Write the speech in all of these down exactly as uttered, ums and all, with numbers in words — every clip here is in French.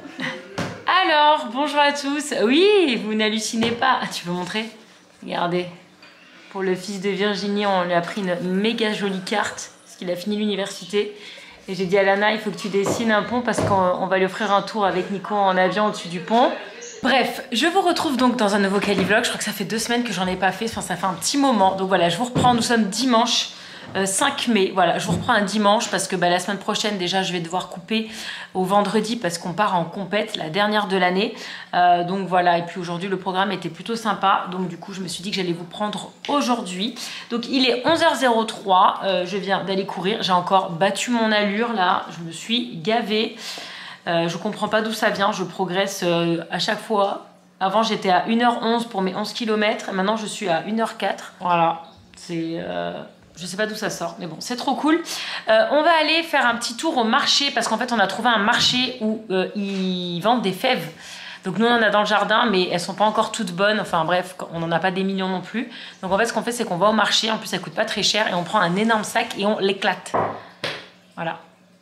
Alors, bonjour à tous. Oui, vous n'hallucinez pas. Ah, tu veux montrer? Regardez. Pour le fils de Virginie, on lui a pris une méga jolie carte parce qu'il a fini l'université. Et j'ai dit à Lana, il faut que tu dessines un pont parce qu'on va lui offrir un tour avec Nico en avion au-dessus du pont. Bref, je vous retrouve donc dans un nouveau Calivlog. Je crois que ça fait deux semaines que j'en ai pas fait. Enfin, ça fait un petit moment. Donc voilà, je vous reprends. Nous sommes dimanche euh, cinq mai. Voilà, je vous reprends un dimanche parce que bah, la semaine prochaine, déjà, je vais devoir couper au vendredi parce qu'on part en compète, la dernière de l'année. Euh, donc voilà, et puis aujourd'hui, le programme était plutôt sympa. Donc du coup, je me suis dit que j'allais vous prendre aujourd'hui. Donc il est onze heures zéro trois. Euh, je viens d'aller courir. J'ai encore battu mon allure là. Je me suis gavée. Euh, je comprends pas d'où ça vient. Je progresse euh, à chaque fois. Avant, j'étais à une heure onze pour mes onze kilomètres. Et maintenant, je suis à une heure quatre. Voilà. C'est... Euh... Je sais pas d'où ça sort, mais bon, c'est trop cool. Euh, on va aller faire un petit tour au marché parce qu'en fait, on a trouvé un marché où euh, ils vendent des fèves. Donc nous, on en a dans le jardin, mais elles sont pas encore toutes bonnes. Enfin bref, on n'en a pas des millions non plus. Donc en fait, ce qu'on fait, c'est qu'on va au marché. En plus, ça coûte pas très cher et on prend un énorme sac et on l'éclate. Voilà.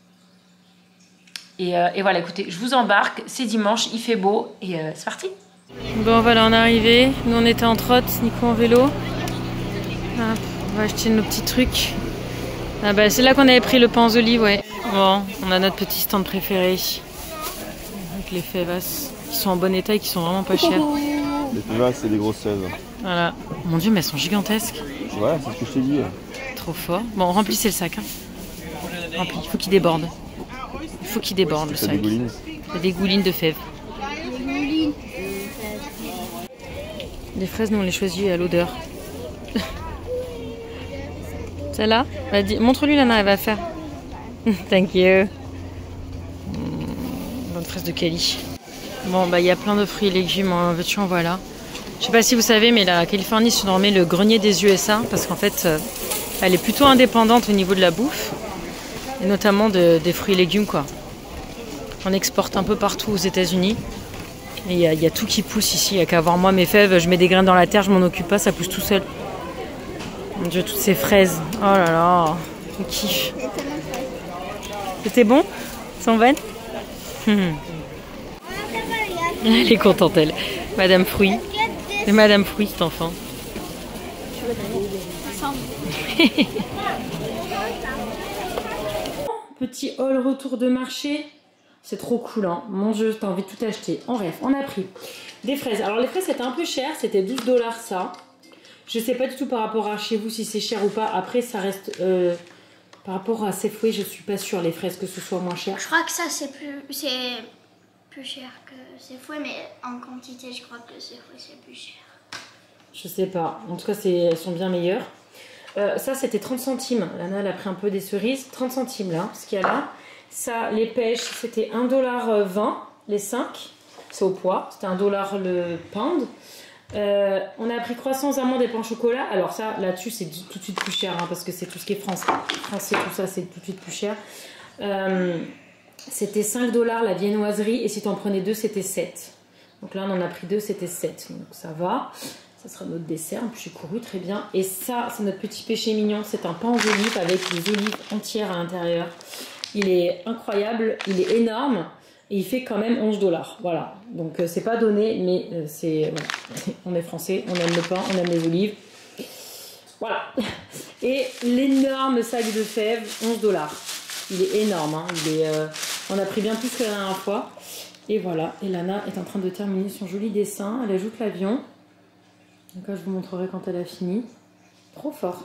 Et, euh, et voilà, écoutez, je vous embarque. C'est dimanche, il fait beau et euh, c'est parti. Bon, voilà, on est arrivé. Nous, on était en trotte, Nico en vélo. Hop. On va acheter nos petits trucs. Ah bah, c'est là qu'on avait pris le pain aux olives, ouais. Bon, on a notre petit stand préféré. Avec les fèvas qui sont en bon état et qui sont vraiment pas chères. Les fèvas, c'est des grosses seize. Voilà. Mon dieu, mais elles sont gigantesques. Ouais, c'est ce que je t'ai dit. Trop fort. Bon, remplissez le sac. Hein. Rempli. Il faut qu'il déborde. Il faut qu'il déborde le sac. Dégouline. Il y a des goulines de fèves. Les fraises, nous, on les choisit à l'odeur. Celle-là, montre-lui Lana, elle va faire. Thank you. Mmh, bonne fraise de Cali. Bon, bah il y a plein de fruits et légumes, en veux-tu en voilà. Je sais pas si vous savez, mais la Californie se nommée le grenier des U S A parce qu'en fait, euh, elle est plutôt indépendante au niveau de la bouffe et notamment de, des fruits et légumes quoi. On exporte un peu partout aux États-Unis et il y, y a tout qui pousse ici. Il n'y a qu'à voir moi mes fèves, je mets des graines dans la terre, je m'en occupe pas, ça pousse tout seul. Mon dieu, toutes ces fraises. Oh là là, je kiffe. C'était bon? Elles sont bonnes? hum. Elle est contente, elle. Madame Fruit. C'est Madame Fruit, cet enfant. Petit haul retour de marché. C'est trop cool, hein. Mon dieu, t'as envie de tout acheter. En bref, on a pris des fraises. Alors, les fraises, c'était un peu cher. C'était douze dollars, ça. Je sais pas du tout par rapport à chez vous si c'est cher ou pas. Après, ça reste... Euh, par rapport à Safeway, je suis pas sûre, les fraises, que ce soit moins cher. Je crois que ça, c'est plus, c'est plus cher que Safeway, mais en quantité, je crois que Safeway, c'est plus cher. Je sais pas. En tout cas, elles sont bien meilleures. Euh, ça, c'était trente centimes. Lana, elle a pris un peu des cerises. trente centimes, là, ce qu'il y a là. Ça, les pêches, c'était un dollar vingt, les cinq. C'est au poids. C'était un dollar le pound. Euh, on a pris croissants, amandes et pain au chocolat. Alors ça, là-dessus, c'est tout de suite plus cher hein, parce que c'est tout ce qui est français. Français, tout ça, c'est tout de suite plus cher. Euh, c'était cinq dollars la viennoiserie et si tu en prenais deux, c'était sept. Donc là, on en a pris deux, c'était sept. Donc ça va. Ça sera notre dessert. Puis j'ai couru très bien. Et ça, c'est notre petit péché mignon. C'est un pain aux olives avec des olives entières à l'intérieur. Il est incroyable. Il est énorme. Et il fait quand même onze dollars. Voilà. Donc euh, c'est pas donné, mais euh, c'est... Voilà. On est français, on aime le pain, on aime les olives. Voilà. Et l'énorme sac de fèves, onze dollars. Il est énorme. Hein. Il est, euh, on a pris bien plus que la dernière fois. Et voilà. Et Lana est en train de terminer son joli dessin. Elle ajoute l'avion. Donc là, je vous montrerai quand elle a fini. Trop fort.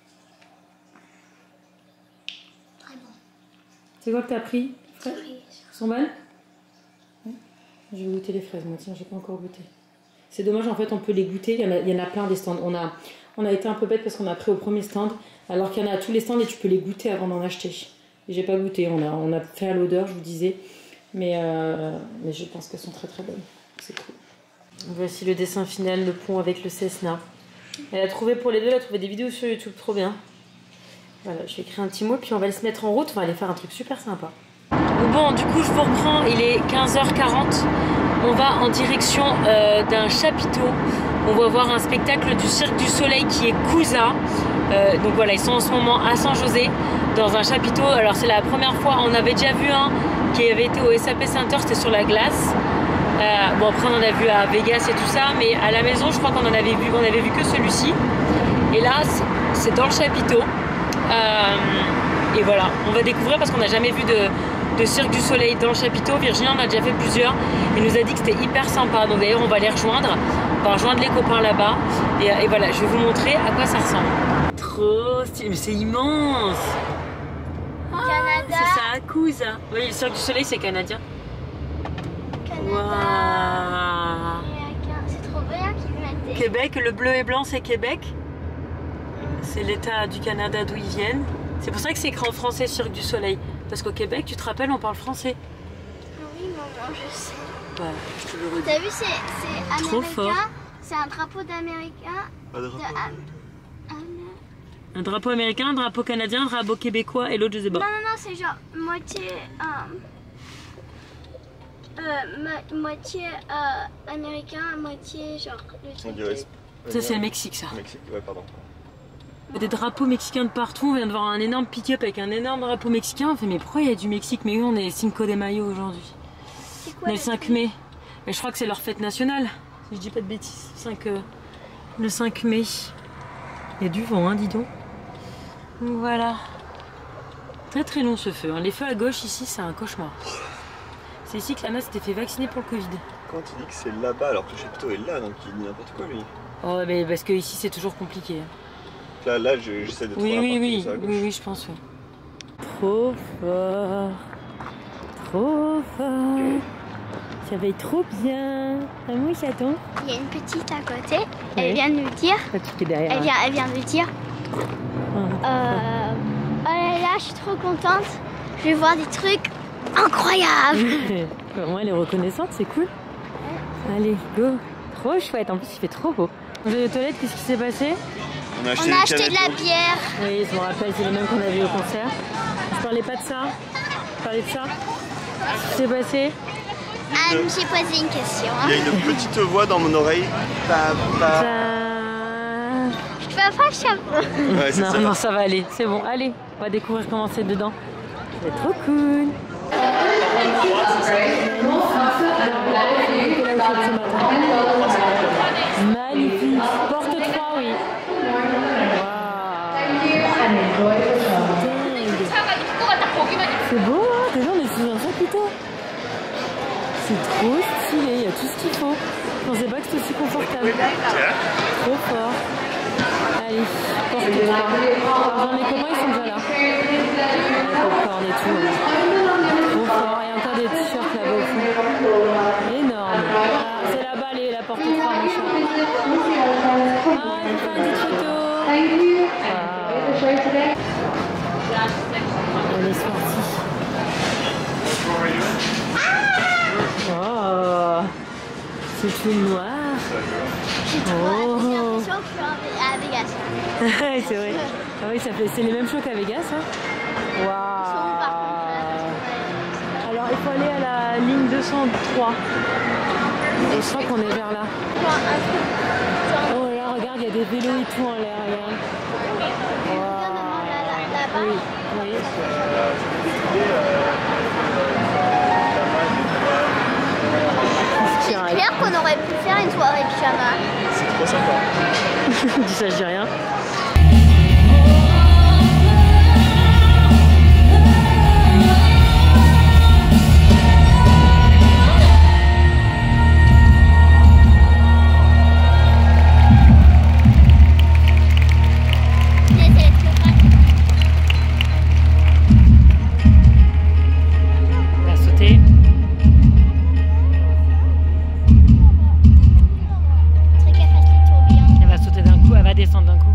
Très bon. C'est quoi que t'as pris? Très bon. Elles sont bonnes? Je vais goûter les fraises, moi, tiens, j'ai pas encore goûté. C'est dommage, en fait, on peut les goûter. Il y en a, il y en a plein des stands. On a, on a été un peu bête parce qu'on a pris au premier stand, alors qu'il y en a à tous les stands et tu peux les goûter avant d'en acheter. Et j'ai pas goûté. On a, on a fait à l'odeur, je vous disais. Mais, euh, mais je pense qu'elles sont très très bonnes. C'est cool. Voici le dessin final, le pont avec le Cessna. Elle a trouvé pour les deux, elle a trouvé des vidéos sur YouTube, trop bien. Voilà, je vais écrire un petit mot, puis on va se mettre en route. On va aller faire un truc super sympa. Bon, du coup, je vous reprends, il est quinze heures quarante. On va en direction euh, d'un chapiteau. On va voir un spectacle du Cirque du Soleil qui est Cousa. Euh, donc voilà, ils sont en ce moment à San José, dans un chapiteau. Alors c'est la première fois, on avait déjà vu un qui avait été au S A P Center, c'était sur la glace. Euh, bon après on en a vu à Vegas et tout ça, mais à la maison je crois qu'on en avait vu, on avait vu que celui-ci. Et là c'est dans le chapiteau. Euh, et voilà, on va découvrir parce qu'on n'a jamais vu de, de Cirque du Soleil dans le chapiteau. Virginie en a déjà fait plusieurs. Il nous a dit que c'était hyper sympa. Donc d'ailleurs on va les rejoindre. On va rejoindre les copains là-bas. Et, et voilà, je vais vous montrer à quoi ça ressemble. Trop stylé, mais c'est immense. Canada. C'est ça à coup ça. Oui, le Cirque du Soleil c'est canadien. Canada. Wow. C'est trop bien qu'ils mettent. Québec, le bleu et blanc c'est Québec. C'est l'état du Canada d'où ils viennent. C'est pour ça que c'est écrit en français Cirque du Soleil. Parce qu'au Québec, tu te rappelles, on parle français. Oui, maman, je sais. Ouais, je te le redis. T'as vu, c'est américain. Trop fort. C'est un drapeau d'américain. Pas de rapport. Un drapeau américain, un drapeau canadien, un drapeau québécois et l'autre je sais pas. Non, non, non, c'est genre moitié. Euh, euh, ma- moitié euh, américain, moitié genre. Le On truc dirait. de- Ça c'est le Mexique ça. Mexique, ouais, pardon. Il y a des drapeaux mexicains de partout, on vient de voir un énorme pick-up avec un énorme drapeau mexicain. On fait mais pourquoi il y a du Mexique? Mais oui, on est Cinco de Mayo aujourd'hui. C'est On quoi est le le cinq truc mai. Mais je crois que c'est leur fête nationale, si je dis pas de bêtises. cinq, euh, le cinq mai. Il y a du vent, hein, dis donc. Donc voilà. Très très long ce feu. Hein. Les feux à gauche ici, c'est un cauchemar. C'est ici que Lana s'était fait vacciner pour le Covid. Quand il dit que c'est là-bas alors que le chapiteau est là, donc il dit n'importe quoi lui. Oh, mais parce que ici c'est toujours compliqué. Là, là je- j'essaie de trouver Oui, un oui, parking oui, sur la gauche. oui, oui, je pense. Oui. Trop fort. Trop fort. Ça va être trop bien. Ah oui, chaton. Il y a une petite à côté. Oui. Elle vient de nous dire. La petite qui est derrière. Elle vient, elle vient de dire. Ah. Euh, oh là là, je suis trop contente. Je vais voir des trucs incroyables. Au moins elle est reconnaissante, c'est cool. Allez, go. Trop chouette, en plus il fait trop beau. Vous allez aux toilettes, qu'est-ce qui s'est passé? On a acheté, On a des acheté de la canettes d'eau. bière. Oui, je me rappelle, c'est les mêmes qu'on a vu au concert. Je parlais pas de ça. Je parlais de ça. Qu'est-ce qui s'est passé? Anne, j'ai posé une question. hein. Il y a une petite voix dans mon oreille. Papa. Ça... Je peux pas chapeau. Ouais, c'est Non, ça. non, ça va aller, c'est bon. Allez, on va découvrir comment c'est dedans. C'est trop cool. Magnifique. Porte trois, oui. Waouh. C'est beau, hein? Déjà, on est sous un chapiteau. C'est trop stylé, il y a tout ce qu'il faut. Je pensais pas que c'était aussi confortable. Trop fort. Allez, porte trois. Alors, mes copains, ils sont déjà là. Les popcorn et tout. Trop fort. Et encore des t-shirts là-bas au fond. Énorme. Ah, c'est là-bas, les- la porte trois, mon chat. Ah, il faut faire une petite photo. Ah. On est sorti. Oh, c'est tout noir. J'ai Oh. l'impression que je suis à Vegas. Ouais, c'est vrai. Ah oui, ça fait, c'est les mêmes shows qu'à Vegas. Hein. Ils sont où, par contre, là, Waouh. parce Alors, il faut aller à la ligne deux cent trois. Et je crois qu'on est vers là. que, euh, un truc. Oh là, regarde, il y a des vélos et tout en l'air. Regarde. Regarde maman, là, là, là-bas. Oui, oui. C'est clair qu'on aurait pu faire une soirée pyjama. C'est trop sympa. Dis ça, je dis rien. On va sauter. Très qu'elle fasse les tourbillons. Elle va sauter d'un coup, elle va descendre d'un coup.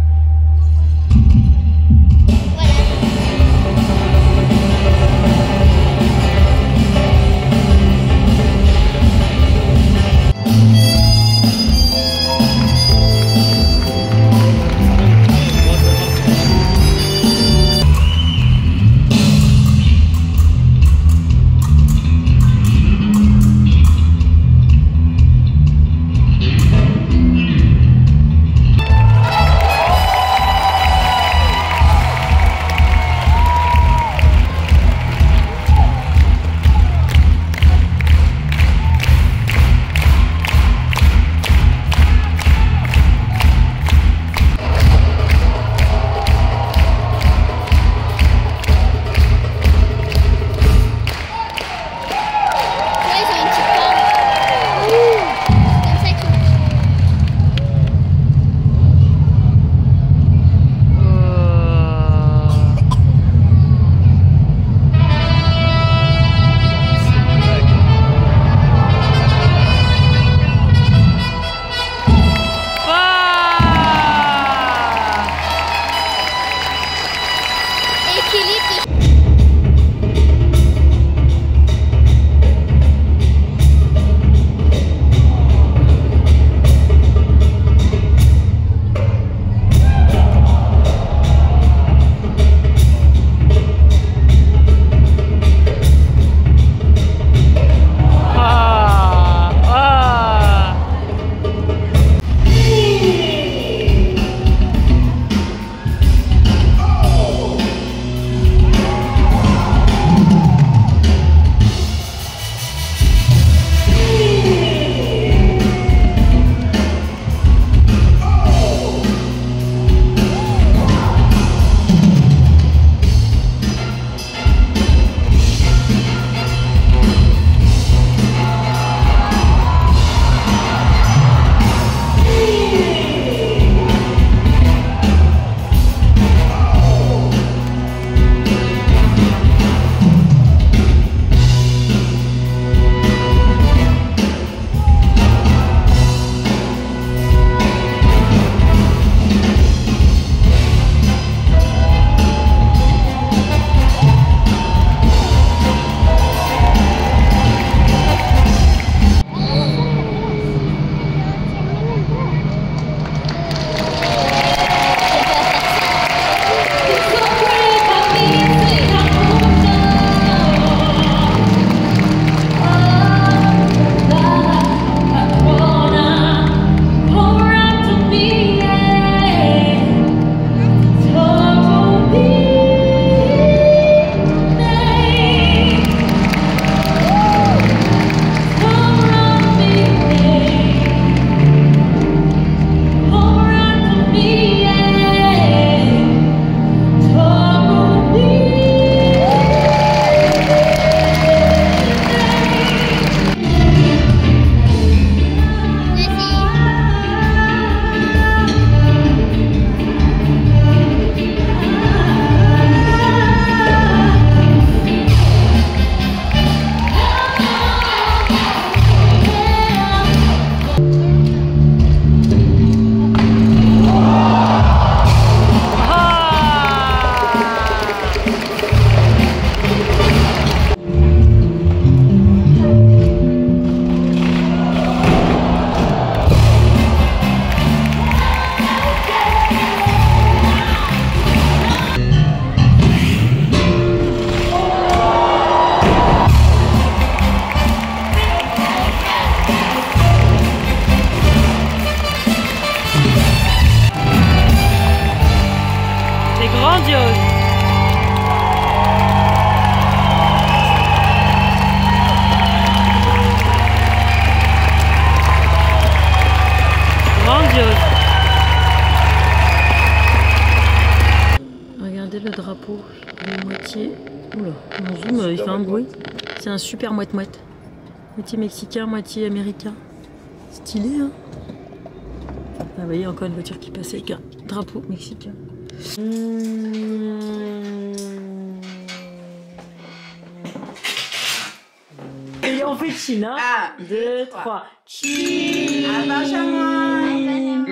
Grandiose. Grandiose. Regardez le drapeau, il est moitié. Oula, mon zoom, il fait un bruit. C'est un super mouette-mouette. Moitié mexicain, moitié américain. Stylé, hein? Ah, vous voyez, encore une voiture qui passe avec un drapeau mexicain. Mmh. Et on fait Chine, hein? un, deux, trois. Chine! À Benjamin!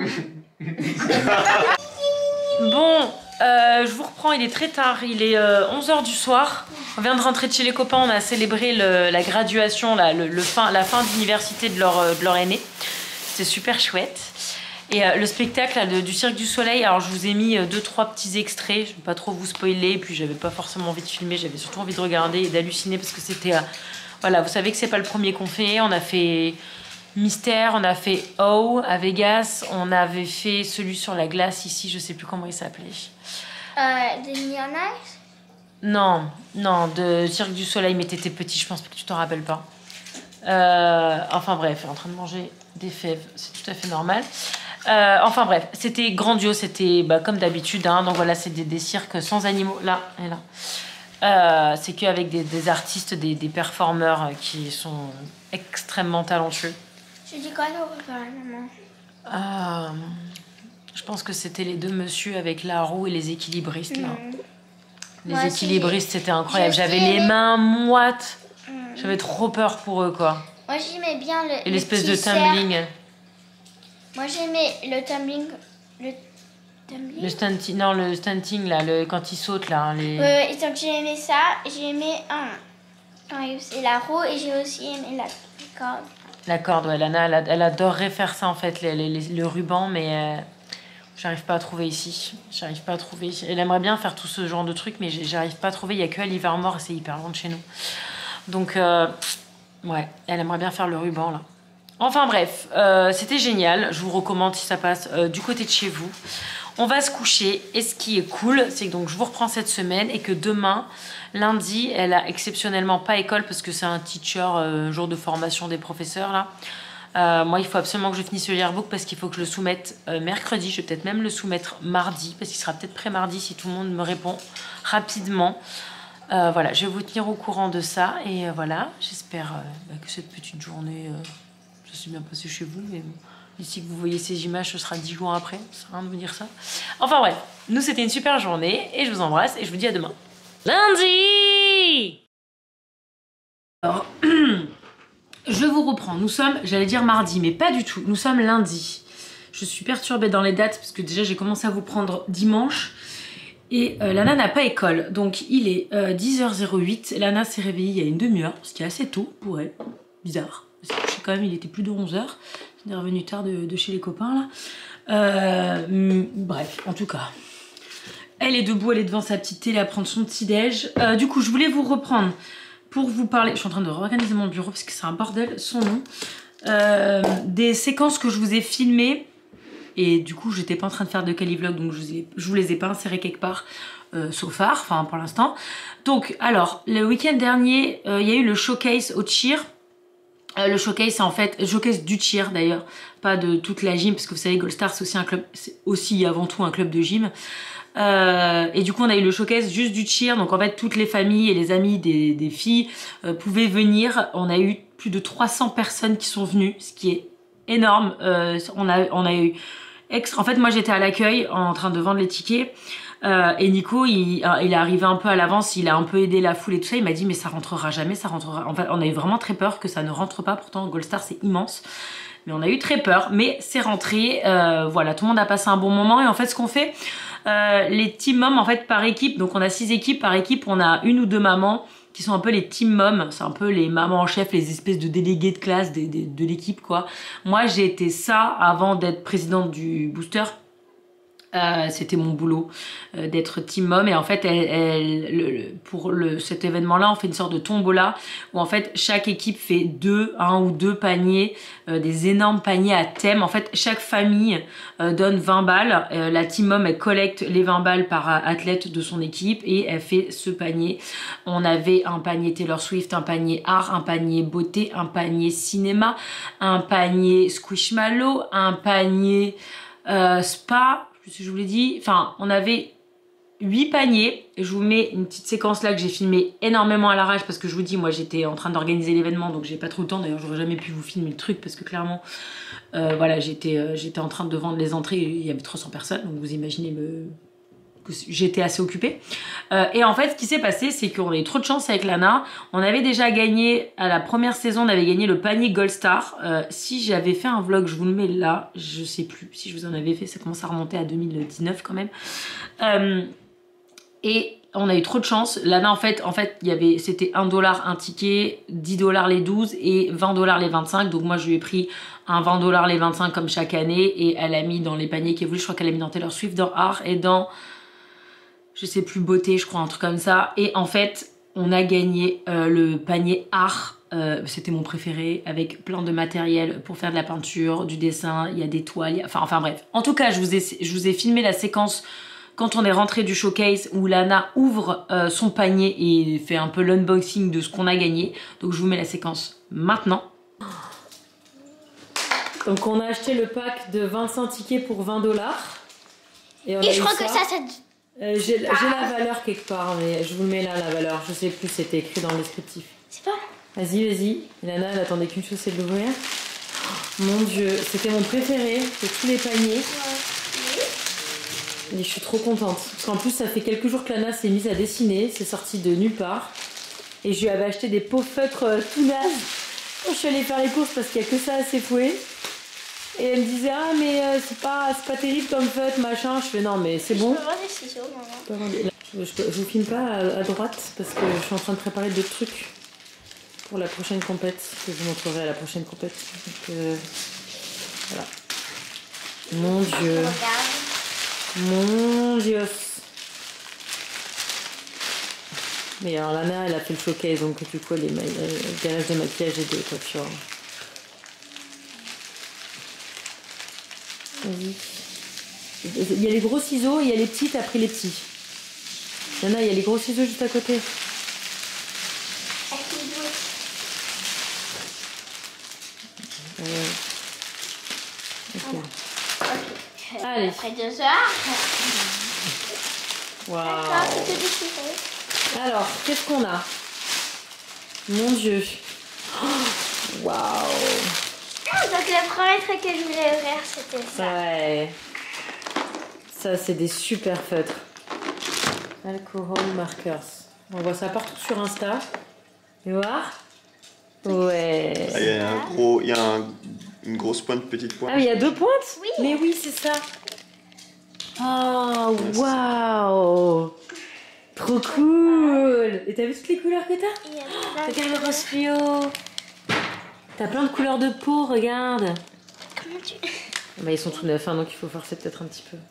Bon, euh, je vous reprends, il est très tard, il est euh, onze heures du soir. On vient de rentrer de chez les copains, on a célébré le, la graduation, la, le, le fin, la fin d'université de leur, de leur aîné. C'était super chouette. Et euh, le spectacle là, de, du Cirque du Soleil, alors je vous ai mis euh, deux, trois petits extraits, je ne vais pas trop vous spoiler, et puis j'avais pas forcément envie de filmer, j'avais surtout envie de regarder et d'halluciner parce que c'était... Euh, voilà, vous savez que c'est pas le premier qu'on fait, on a fait Mystère, on a fait O à Vegas, on avait fait celui sur la glace ici, je sais plus comment il s'appelait. Euh, de Neon Ice? Non, non, de Cirque du Soleil, mais t'étais petit, je pense que tu t'en rappelles pas. Euh, enfin bref, en train de manger des fèves, c'est tout à fait normal. Euh, enfin bref, c'était grandiose, c'était bah, comme d'habitude, hein, donc voilà, c'est des, des cirques sans animaux, là et là. Euh, c'est qu'avec des, des artistes, des, des performeurs qui sont extrêmement talentueux. Je dis quoi de refaire, maman? Euh, je pense que c'était les deux messieurs avec la roue et les équilibristes, là. Mmh. Les Moi, équilibristes, c'était incroyable. je J'avais sais, les mais- mains moites. Mmh. J'avais trop peur pour eux, quoi. Moi j'aimais bien le. Et l'espèce le de petit cercle. tumbling. Moi j'aimais le tumbling. Le tumbling? Le stunting, non, le stunting, là, le, quand ils sautent, là. Les... Ouais, et donc j'ai aimé ça. J'ai aimé un. Quand il faisait la roue et j'ai aussi aimé la corde. La corde, ouais. Lana, elle, elle adorerait faire ça, en fait, les, les, les, le ruban, mais euh, j'arrive pas à trouver ici. J'arrive pas à trouver. Elle aimerait bien faire tout ce genre de trucs, mais j'arrive pas à trouver. Il y a que à Livermore et c'est hyper loin de chez nous. Donc, euh, ouais, elle aimerait bien faire le ruban, là. Enfin bref, euh, c'était génial. Je vous recommande si ça passe euh, du côté de chez vous. On va se coucher et ce qui est cool, c'est que donc je vous reprends cette semaine et que demain, lundi, elle a exceptionnellement pas école parce que c'est un teacher, euh, jour de formation des professeurs là. Euh, moi, il faut absolument que je finisse le yearbook parce qu'il faut que je le soumette euh, mercredi. Je vais peut-être même le soumettre mardi parce qu'il sera peut-être prêt mardi si tout le monde me répond rapidement. Euh, voilà, je vais vous tenir au courant de ça et euh, voilà, j'espère euh, bah, que cette petite journée, euh, ça s'est bien passé chez vous, mais bon. Ici que vous voyez ces images, ce sera dix jours après. Ça sert à rien de vous dire ça. Enfin bref, nous c'était une super journée et je vous embrasse et je vous dis à demain. Lundi! Alors, je vous reprends. Nous sommes, j'allais dire mardi, mais pas du tout. Nous sommes lundi. Je suis perturbée dans les dates parce que déjà j'ai commencé à vous prendre dimanche et euh, Lana n'a pas école. Donc il est euh, dix heures zéro huit. Lana s'est réveillée il y a une demi-heure, ce qui est assez tôt pour elle. Bizarre. Parce que je sais quand même, il était plus de onze heures. On est revenu tard de, de chez les copains là. Euh, bref, en tout cas. Elle est debout, elle est devant sa petite télé à prendre son petit déj. Euh, du coup, je voulais vous reprendre pour vous parler. Je suis en train de réorganiser mon bureau parce que c'est un bordel, son nom. Euh, des séquences que je vous ai filmées. Et du coup, j'étais pas en train de faire de Calivlog, donc je vous, ai, je vous les ai pas insérées quelque part. Euh, sauf phare, enfin pour l'instant. Donc, alors, le week-end dernier, il euh, y a eu le showcase au cheer. Euh, le showcase, c'est en fait le showcase du cheer d'ailleurs, pas de toute la gym, parce que vous savez, Gold Star c'est aussi un club, c'est aussi avant tout un club de gym. Euh, et du coup, on a eu le showcase juste du cheer, donc en fait, toutes les familles et les amis des, des filles euh, pouvaient venir. On a eu plus de trois cents personnes qui sont venues, ce qui est énorme. Euh, on a, on a eu extra. En fait, moi, j'étais à l'accueil en train de vendre les tickets. Euh, et Nico, il, il est arrivé un peu à l'avance, il a un peu aidé la foule et tout ça. Il m'a dit mais ça rentrera jamais, ça rentrera. En fait, on a eu vraiment très peur que ça ne rentre pas. Pourtant, Gold Star c'est immense, mais on a eu très peur. Mais c'est rentré. Euh, voilà, tout le monde a passé un bon moment. Et en fait, ce qu'on fait, euh, les team moms en fait par équipe. Donc on a six équipes par équipe. On a une ou deux mamans qui sont un peu les team moms. C'est un peu les mamans en chef, les espèces de délégués de classe de, de, de l'équipe quoi. Moi, j'ai été ça avant d'être présidente du booster. Euh, c'était mon boulot euh, d'être team mom et en fait elle, elle, le, le, pour le, cet événement là on fait une sorte de tombola où en fait chaque équipe fait deux, un ou deux paniers, euh, des énormes paniers à thème. En fait chaque famille euh, donne vingt balles, euh, la team mom elle collecte les vingt balles par athlète de son équipe et elle fait ce panier. On avait un panier Taylor Swift, un panier art, un panier beauté, un panier cinéma, un panier Squishmallow, un panier euh, spa, si je vous l'ai dit, enfin on avait huit paniers. Je vous mets une petite séquence là que j'ai filmé énormément à l'arrache parce que je vous dis moi j'étais en train d'organiser l'événement donc j'ai pas trop le temps, d'ailleurs j'aurais jamais pu vous filmer le truc parce que clairement euh, voilà j'étais euh, j'étais en train de vendre les entrées, il y avait trois cents personnes donc vous imaginez me... que j'étais assez occupée euh, et en fait ce qui s'est passé c'est qu'on a eu trop de chance avec Lana. On avait déjà gagné à la première saison, on avait gagné le panier Gold Star. Euh, si j'avais fait un vlog, je vous le mets là, je sais plus si je vous en avais fait, ça commence à remonter à deux mille dix-neuf quand même. Euh, et on a eu trop de chance. Lana en fait, en fait, il y avait, c'était un dollar un ticket, dix dollars les douze et vingt dollars les vingt-cinq. Donc moi je lui ai pris un vingt dollars les vingt-cinq comme chaque année et elle a mis dans les paniers qu'elle voulait. Je crois qu'elle a mis dans Taylor Swift, dans art et dans je sais plus beauté, je crois un truc comme ça. Et en fait on a gagné euh, le panier art. Euh, c'était mon préféré avec plein de matériel pour faire de la peinture, du dessin, il y a des toiles, y a... enfin, enfin bref. En tout cas je vous ai, je vous ai filmé la séquence quand on est rentré du showcase où Lana ouvre euh, son panier et fait un peu l'unboxing de ce qu'on a gagné. Donc je vous mets la séquence maintenant. Donc on a acheté le pack de vingt-cinq tickets pour vingt dollars. Et, et je crois ça. que ça, ça... Euh, j'ai la valeur quelque part, mais je vous le mets là la valeur. Je sais plus, c'était écrit dans le descriptif. C'est pas. Vas-y, vas-y. Lana, elle attendait qu'une chose, c'est de l'ouvrir. Oh, mon Dieu, c'était mon préféré de tous les paniers. Ouais. Et je suis trop contente. Parce qu'en plus, ça fait quelques jours que Lana s'est mise à dessiner. C'est sorti de nulle part. Et je lui avais acheté des pots feutres euh, tout nazes quand je suis allée faire les courses parce qu'il n'y a que ça à s'effouer. Et elle me disait ah mais euh, c'est pas, pas terrible comme feutre machin. Je fais non mais c'est bon. Je peux avoir des ciseaux maman. Je, je, je vous filme pas à, à droite parce que je suis en train de préparer d'autres trucs pour la prochaine compète que je vous montrerai à la prochaine compète. Donc euh, voilà. Mon Dieu. Mon Dieu. Mais alors Lana elle a fait le showcase donc du coup elle est derrière des maquillages et des coiffures. Vas-y. Il y a les gros ciseaux et il y a les petits, t'as pris les petits. Lana, il y a les gros ciseaux juste à côté. Euh... Okay. Okay. Allez. Après deux heures. Waouh. Alors, qu'est-ce qu'on a? Mon Dieu. Waouh. Ah, donc le premier truc que je voulais ouvrir, c'était ça. Ouais. Ça, c'est des super feutres. Alcohol markers. On voit ça partout sur Insta. Tu vois? Ouais. Ah, il y a un gros, il y a un, une grosse pointe, petite pointe. Ah, mais il y a deux pointes? Oui. Mais oui, c'est ça. Oh, waouh. Trop cool. Et t'as vu toutes les couleurs que t'as? Regarde le rose fluo. T'as plein de couleurs de peau, regarde. Comment tu... Ah bah, ils sont tout neufs, hein, donc il faut forcer peut-être un petit peu.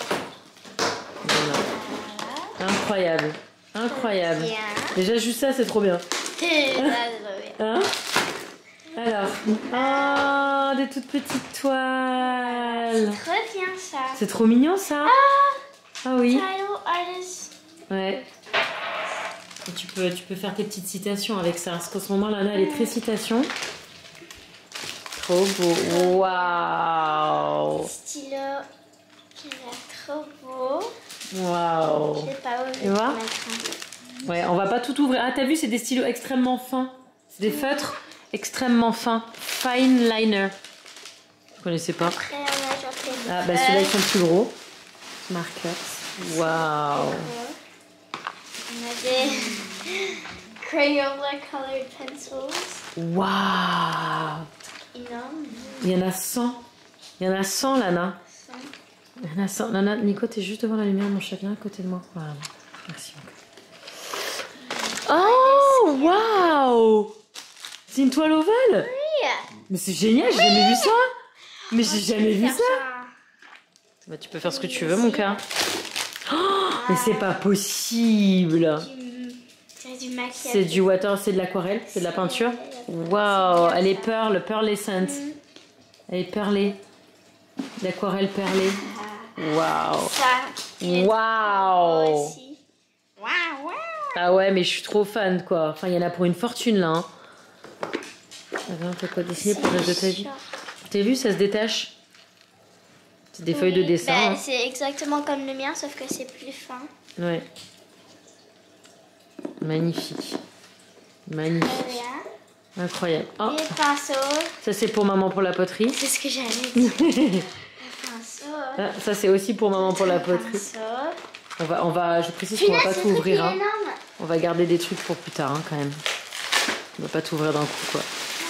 Voilà. Incroyable. Incroyable. Bien. Déjà, juste ça, c'est trop bien. C'est trop bien. Hein? Alors. Oh, des toutes petites toiles. C'est trop bien, ça. C'est trop mignon, ça. Ah, ah oui. Title artist. Ouais. Et tu peux, tu peux faire tes petites citations avec ça. Parce qu'en ce moment, Lana, elle est très citation. Trop beau. Waouh. Stylo qui a l'air trop beau. Waouh. Je sais pas où je tu vais vois mettre. Ouais, on va pas tout ouvrir. Ah, t'as vu, c'est des stylos extrêmement fins. C'est des feutres extrêmement fins. Fine liner. Vous connaissez pas? Après, on a genre les... Ah, bah ceux-là, ils sont plus gros. Markers. Waouh. On a des Crayola colored pencils. Waouh. Énorme. Il y en a cent. Il y en a cent, Lana. cent. Il y en a cent. Lana, Nico, t'es juste devant la lumière, mon chat, viens à côté de moi. Voilà. Merci beaucoup. Oh, waouh. C'est une toile ovale? Oui. Mais c'est génial, j'ai oui. jamais vu ça. Mais j'ai jamais vu ça. ça. Bah, tu peux faire ce que tu veux, mon cas. Oh, mais c'est pas possible. C'est du maquillage. C'est du water, c'est de l'aquarelle, c'est de la peinture. Waouh, elle est pearl, pearlescent. Elle est perlée. L'aquarelle perlée. Waouh. Waouh. Waouh. Ah ouais, mais je suis trop fan, quoi. Enfin, il y en a pour une fortune, là. Hein. Attends, t'as quoi dessiner pour le reste de ta vie? T'as vu, ça se détache. C'est des oui, feuilles de dessin. Bah, hein. C'est exactement comme le mien, sauf que c'est plus fin. Ouais. Magnifique. Magnifique. Voilà. Incroyable. Oh. Les pinceaux. Ça, c'est pour maman pour la poterie. C'est ce que j'allais dire. Le pinceau. Ah, ça, c'est aussi pour maman pour la poterie. On va, on va, je précise qu'on va pas tout ouvrir. Hein. On va garder des trucs pour plus tard, hein, quand même. On va pas tout ouvrir d'un coup, quoi.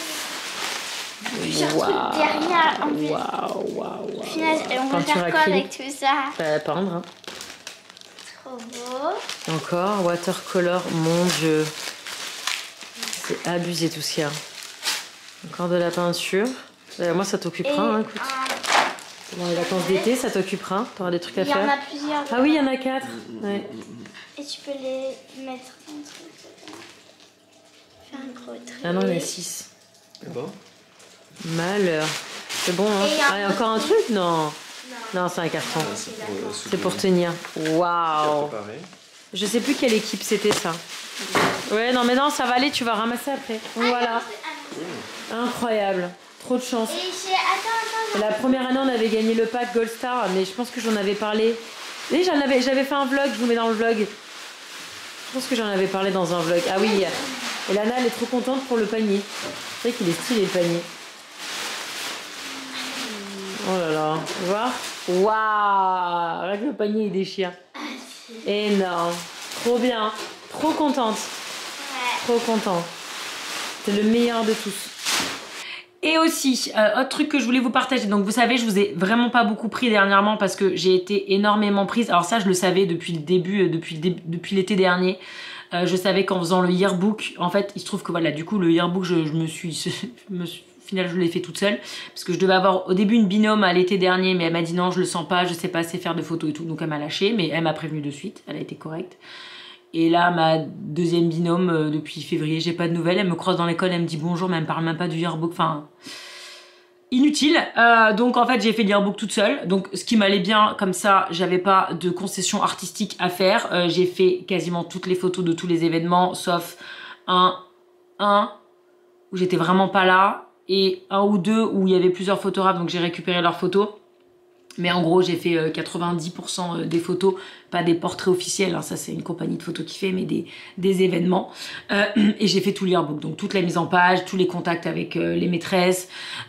Waouh. Derrière, en plus. Waouh, waouh, waouh. On va faire quoi avec tout ça? Bah, peindre. Hein. Trop beau. Encore, watercolor, mon Dieu. C'est abusé tout ce qu'il y a. Encore de la peinture. Euh, moi, ça t'occupera, hein, écoute. Un... Dans les vacances d'été, ça t'occupera. Tu auras des trucs à faire. Il y en a plusieurs. Ah oui, il y en a quatre. Ouais. Et tu peux les mettre en truc. Faire un gros trait. Ah non, il y en a six. C'est bon? Malheur. C'est bon, hein? Ah, il y a encore un truc? Non. Non, non c'est un carton. Ah, c'est pour, c'est pour tenir. Waouh. Je sais plus quelle équipe c'était ça. Ouais, non, mais non, ça va aller, tu vas ramasser après. Voilà. Incroyable. Trop de chance. La première année, on avait gagné le pack Gold Star, mais je pense que j'en avais parlé. Et j'en avais, j'avais fait un vlog, je vous mets dans le vlog. Je pense que j'en avais parlé dans un vlog. Ah oui. Et Lana, elle est trop contente pour le panier. C'est vrai qu'il est stylé, le panier. Oh là là, tu vois? Waouh! Regarde le panier, il déchire. Énorme. Trop bien. Trop contente. Trop contente. C'est le meilleur de tous. Et aussi, euh, autre truc que je voulais vous partager. Donc vous savez, je vous ai vraiment pas beaucoup pris dernièrement parce que j'ai été énormément prise. Alors ça, je le savais depuis le début, depuis, le dé depuis l'été dernier. Euh, je savais qu'en faisant le yearbook, en fait, il se trouve que voilà, du coup, le yearbook, je, je me suis... Je me suis au final, je l'ai fait toute seule parce que je devais avoir au début une binôme à l'été dernier, mais elle m'a dit non, je le sens pas, je sais pas assez faire de photos et tout, donc elle m'a lâché, mais elle m'a prévenu de suite, elle a été correcte. Et là, ma deuxième binôme, euh, depuis février, j'ai pas de nouvelles, elle me croise dans l'école, elle me dit bonjour, mais elle me parle même pas du yearbook, enfin... Inutile, euh, donc en fait j'ai fait le yearbook toute seule, donc ce qui m'allait bien, comme ça j'avais pas de concession artistique à faire, euh, j'ai fait quasiment toutes les photos de tous les événements, sauf un, un où j'étais vraiment pas là, et un ou deux où il y avait plusieurs photographes, donc j'ai récupéré leurs photos. Mais en gros, j'ai fait quatre-vingt-dix pour cent des photos, pas des portraits officiels, hein, ça c'est une compagnie de photos qui fait, mais des, des événements. Euh, et j'ai fait tout le yearbook, donc toute la mise en page, tous les contacts avec euh, les maîtresses,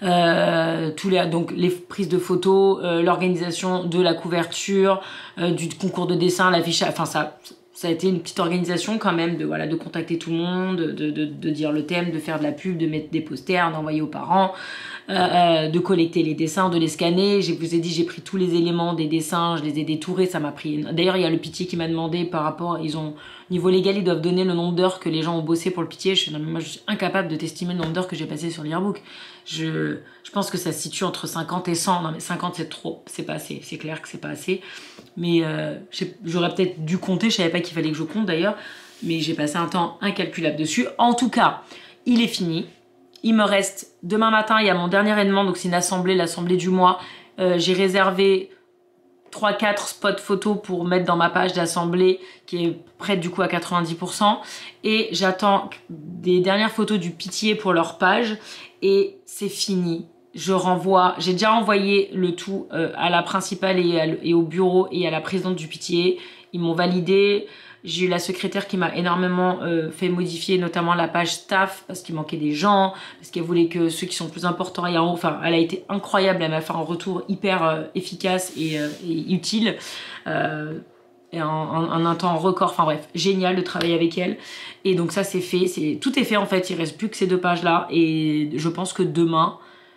euh, tous les, donc les prises de photos, euh, l'organisation de la couverture, euh, du concours de dessin, l'affichage, enfin ça... Ça a été une petite organisation quand même de, voilà, de contacter tout le monde, de, de, de dire le thème, de faire de la pub, de mettre des posters, d'envoyer aux parents, euh, euh, de collecter les dessins, de les scanner. Je vous ai dit, j'ai pris tous les éléments des dessins, je les ai détourés, ça m'a pris... D'ailleurs, il y a le pitié qui m'a demandé par rapport... Ils ont, niveau légal, ils doivent donner le nombre d'heures que les gens ont bossé pour le pitié. Je suis, non, mais moi, je suis incapable de t'estimer le nombre d'heures que j'ai passé sur le yearbook. Je, je pense que ça se situe entre cinquante et cent. Non, mais cinquante, c'est trop. C'est pas assez. C'est clair que c'est pas assez. Mais euh, j'aurais peut-être dû compter. Je savais pas qu'il fallait que je compte d'ailleurs. Mais j'ai passé un temps incalculable dessus. En tout cas, il est fini. Il me reste demain matin, il y a mon dernier événement. Donc c'est une assemblée, l'assemblée du mois. Euh, j'ai réservé trois quatre spots photos pour mettre dans ma page d'assemblée qui est prête du coup à quatre-vingt-dix pour cent. Et j'attends des dernières photos du pitié pour leur page. Et c'est fini. Je renvoie, j'ai déjà envoyé le tout euh, à la principale et, à, et au bureau et à la présidente du pitié. Ils m'ont validé. J'ai eu la secrétaire qui m'a énormément euh, fait modifier notamment la page staff parce qu'il manquait des gens, parce qu'elle voulait que ceux qui sont plus importants aillent en haut. Enfin, elle a été incroyable, elle m'a fait un retour hyper euh, efficace et, euh, et utile. Euh, et en, en, en un temps record, enfin bref, génial de travailler avec elle. Et donc ça c'est fait, c'est tout est fait en fait, il reste plus que ces deux pages-là. Et je pense que demain,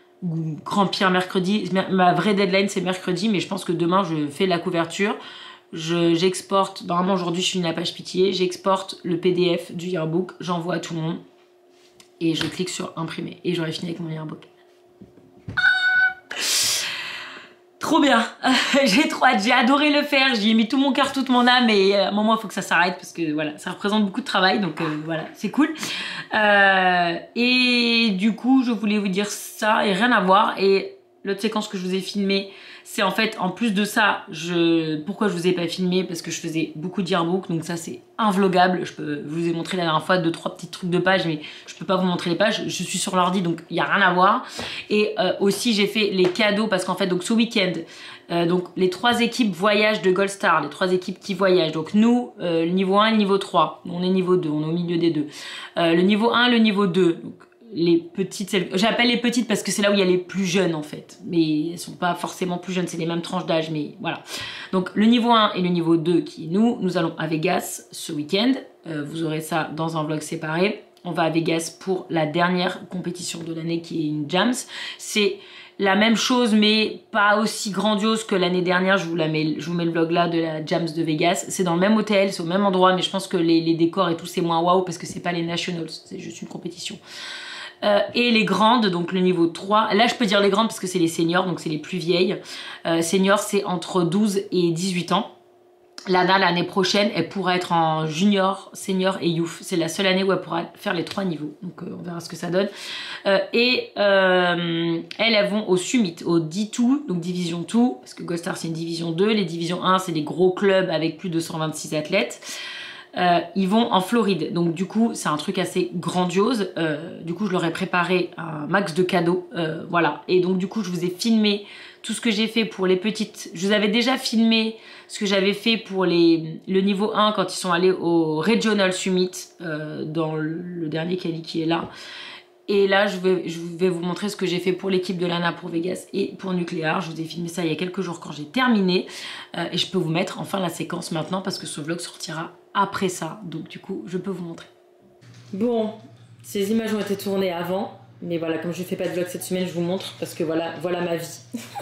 grand pire mercredi, ma vraie deadline c'est mercredi, mais je pense que demain je fais la couverture. J'exporte, je, normalement aujourd'hui je suis la page pitié, j'exporte le P D F du yearbook, j'envoie à tout le monde et je clique sur imprimer et j'aurai fini avec mon yearbook. Ah, Trop bien, j'ai trop hâte, j'ai adoré le faire, j'y ai mis tout mon cœur, toute mon âme et à un moment il faut que ça s'arrête parce que voilà, ça représente beaucoup de travail donc euh, voilà, c'est cool. Euh, et du coup, je voulais vous dire ça et rien à voir et l'autre séquence que je vous ai filmée, c'est en fait, en plus de ça, je... pourquoi je vous ai pas filmé? Parce que je faisais beaucoup de yearbook, donc ça c'est invlogable. Je, peux... je vous ai montré la dernière fois deux trois petits trucs de pages, mais je peux pas vous montrer les pages. Je suis sur l'ordi, donc il y a rien à voir. Et euh, aussi j'ai fait les cadeaux parce qu'en fait, donc ce week-end, euh, donc les trois équipes voyagent de Gold Star, les trois équipes qui voyagent. Donc nous, euh, le niveau un et le niveau trois, on est niveau deux, on est au milieu des deux. Euh, le niveau un, le niveau deux. Donc, les petites, j'appelle les petites parce que c'est là où il y a les plus jeunes en fait, mais elles sont pas forcément plus jeunes, c'est les mêmes tranches d'âge, mais voilà. Donc le niveau un et le niveau deux qui nous, nous allons à Vegas ce week-end, euh, vous aurez ça dans un vlog séparé. On va à Vegas pour la dernière compétition de l'année qui est une Jams. C'est la même chose mais pas aussi grandiose que l'année dernière, je vous, la mets, je vous mets le vlog là de la Jams de Vegas. C'est dans le même hôtel, c'est au même endroit, mais je pense que les, les décors et tout c'est moins waouh parce que c'est pas les Nationals, c'est juste une compétition. Euh, et les grandes, donc le niveau trois, là je peux dire les grandes parce que c'est les seniors, donc c'est les plus vieilles. Euh, seniors c'est entre douze et dix-huit ans. Lana l'année prochaine elle pourra être en junior, senior et youth. C'est la seule année où elle pourra faire les trois niveaux, donc euh, on verra ce que ça donne. Euh, et euh, elles, elles vont au Summit, au D deux, donc division deux, parce que Gold Star c'est une division deux, les divisions un c'est des gros clubs avec plus de cent vingt-six athlètes. Euh, ils vont en Floride, donc du coup c'est un truc assez grandiose. Euh, du coup je leur ai préparé un max de cadeaux, euh, voilà. Et donc du coup je vous ai filmé tout ce que j'ai fait pour les petites. Je vous avais déjà filmé ce que j'avais fait pour les, le niveau un quand ils sont allés au Regional Summit, euh, dans le, le dernier quali qui est là. Et là, je vais, je vais vous montrer ce que j'ai fait pour l'équipe de Lana pour Vegas et pour Nucléaire. Je vous ai filmé ça il y a quelques jours quand j'ai terminé. Euh, et je peux vous mettre enfin la séquence maintenant parce que ce vlog sortira après ça. Donc du coup, je peux vous montrer. Bon, ces images ont été tournées avant. Mais voilà, comme je ne fais pas de vlog cette semaine, je vous montre parce que voilà, voilà ma vie.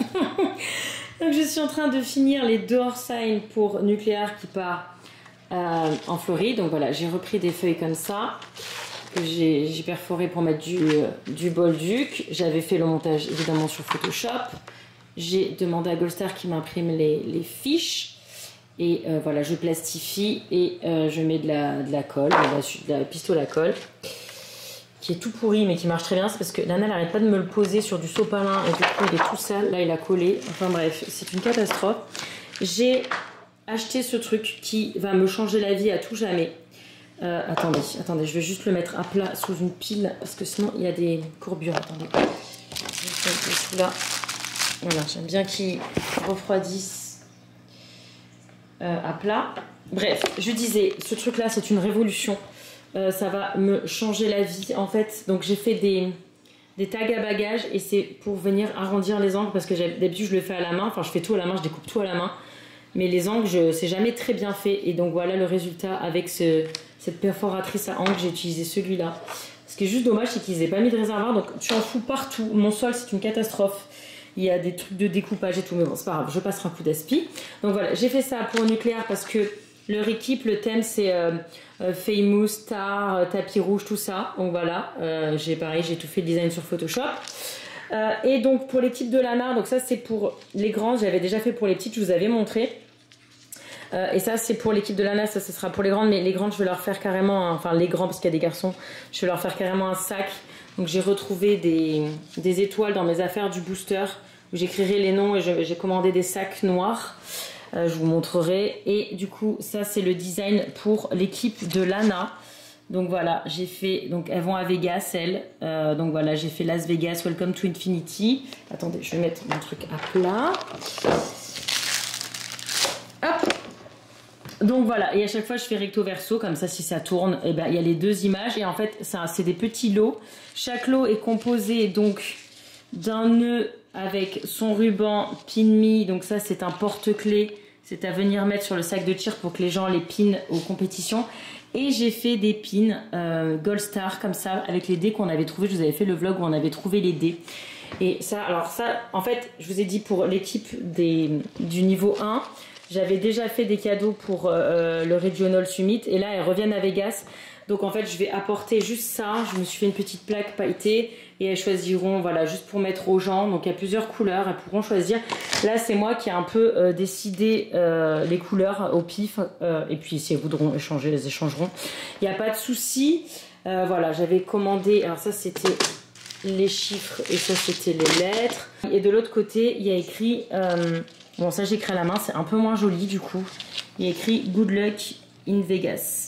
Donc je suis en train de finir les door signs pour Nucléaire qui part euh, en Floride. Donc voilà, j'ai repris des feuilles comme ça. J'ai perforé pour mettre du, euh, du bolduc. J'avais fait le montage évidemment sur Photoshop. J'ai demandé à Gold Star qui m'imprime les, les fiches. Et euh, voilà, je plastifie et euh, je mets de la, de la colle, de la, de la pistole à colle, qui est tout pourri mais qui marche très bien. C'est parce que Lana n'arrête pas de me le poser sur du sopalin et du coup il est tout sale. Là il a collé. Enfin bref, c'est une catastrophe. J'ai acheté ce truc qui va me changer la vie à tout jamais. Euh, attendez, attendez, je vais juste le mettre à plat sous une pile parce que sinon il y a des courbures. Attendez, je vais mettre celui-là. Voilà, j'aime bien qu'il refroidisse euh, à plat. Bref, je disais, ce truc-là, c'est une révolution. Euh, ça va me changer la vie. En fait, donc j'ai fait des, des tags à bagages et c'est pour venir arrondir les angles parce que d'habitude je le fais à la main. Enfin, je fais tout à la main, je découpe tout à la main. Mais les angles, c'est jamais très bien fait. Et donc voilà le résultat avec ce, cette perforatrice à angles. J'ai utilisé celui-là. Ce qui est juste dommage, c'est qu'ils n'aient pas mis de réservoir. Donc tu en fous partout. Mon sol, c'est une catastrophe. Il y a des trucs de découpage et tout. Mais bon, c'est pas grave, je passerai un coup d'aspi. Donc voilà, j'ai fait ça pour Nucléaire parce que leur équipe, le thème, c'est euh, euh, Famous, Star, euh, tapis rouge, tout ça. Donc voilà, euh, j'ai pareil, j'ai tout fait le design sur Photoshop. Euh, et donc pour l'équipe de Lana, donc ça c'est pour les grands. J'avais déjà fait pour les petites, je vous avais montré. Euh, et ça c'est pour l'équipe de Lana, ça ce sera pour les grandes, mais les grandes je vais leur faire carrément, un, enfin les grands parce qu'il y a des garçons, je vais leur faire carrément un sac. Donc j'ai retrouvé des, des étoiles dans mes affaires du booster où j'écrirai les noms et j'ai commandé des sacs noirs. Euh, je vous montrerai. Et du coup ça c'est le design pour l'équipe de Lana. Donc voilà, j'ai fait, donc elles vont à Vegas elles. Euh, donc voilà, j'ai fait Las Vegas, Welcome to Infinity. Attendez, je vais mettre mon truc à plat. Hop. Donc voilà, et à chaque fois je fais recto verso, comme ça si ça tourne, et ben il y a les deux images. Et en fait, c'est des petits lots. Chaque lot est composé donc d'un nœud avec son ruban pin me. Donc ça c'est un porte-clés. C'est à venir mettre sur le sac de tir pour que les gens les pinent aux compétitions. Et j'ai fait des pins euh, Gold Star comme ça avec les dés qu'on avait trouvé. Je vous avais fait le vlog où on avait trouvé les dés. Et ça, alors ça, en fait, je vous ai dit pour l'équipe du niveau un, j'avais déjà fait des cadeaux pour euh, le Regional Summit. Et là, elles reviennent à Vegas. Donc en fait, je vais apporter juste ça. Je me suis fait une petite plaque pailletée. et elles choisiront, voilà, juste pour mettre aux gens. Donc il y a plusieurs couleurs, elles pourront choisir. Là c'est moi qui ai un peu euh, décidé euh, les couleurs au pif, euh, et puis si elles voudront échanger, elles échangeront. Il n'y a pas de souci. Euh, voilà, j'avais commandé, alors ça c'était les chiffres et ça c'était les lettres. Et de l'autre côté, il y a écrit, euh, bon ça j'écris à la main, c'est un peu moins joli du coup. Il y a écrit Good Luck in Vegas.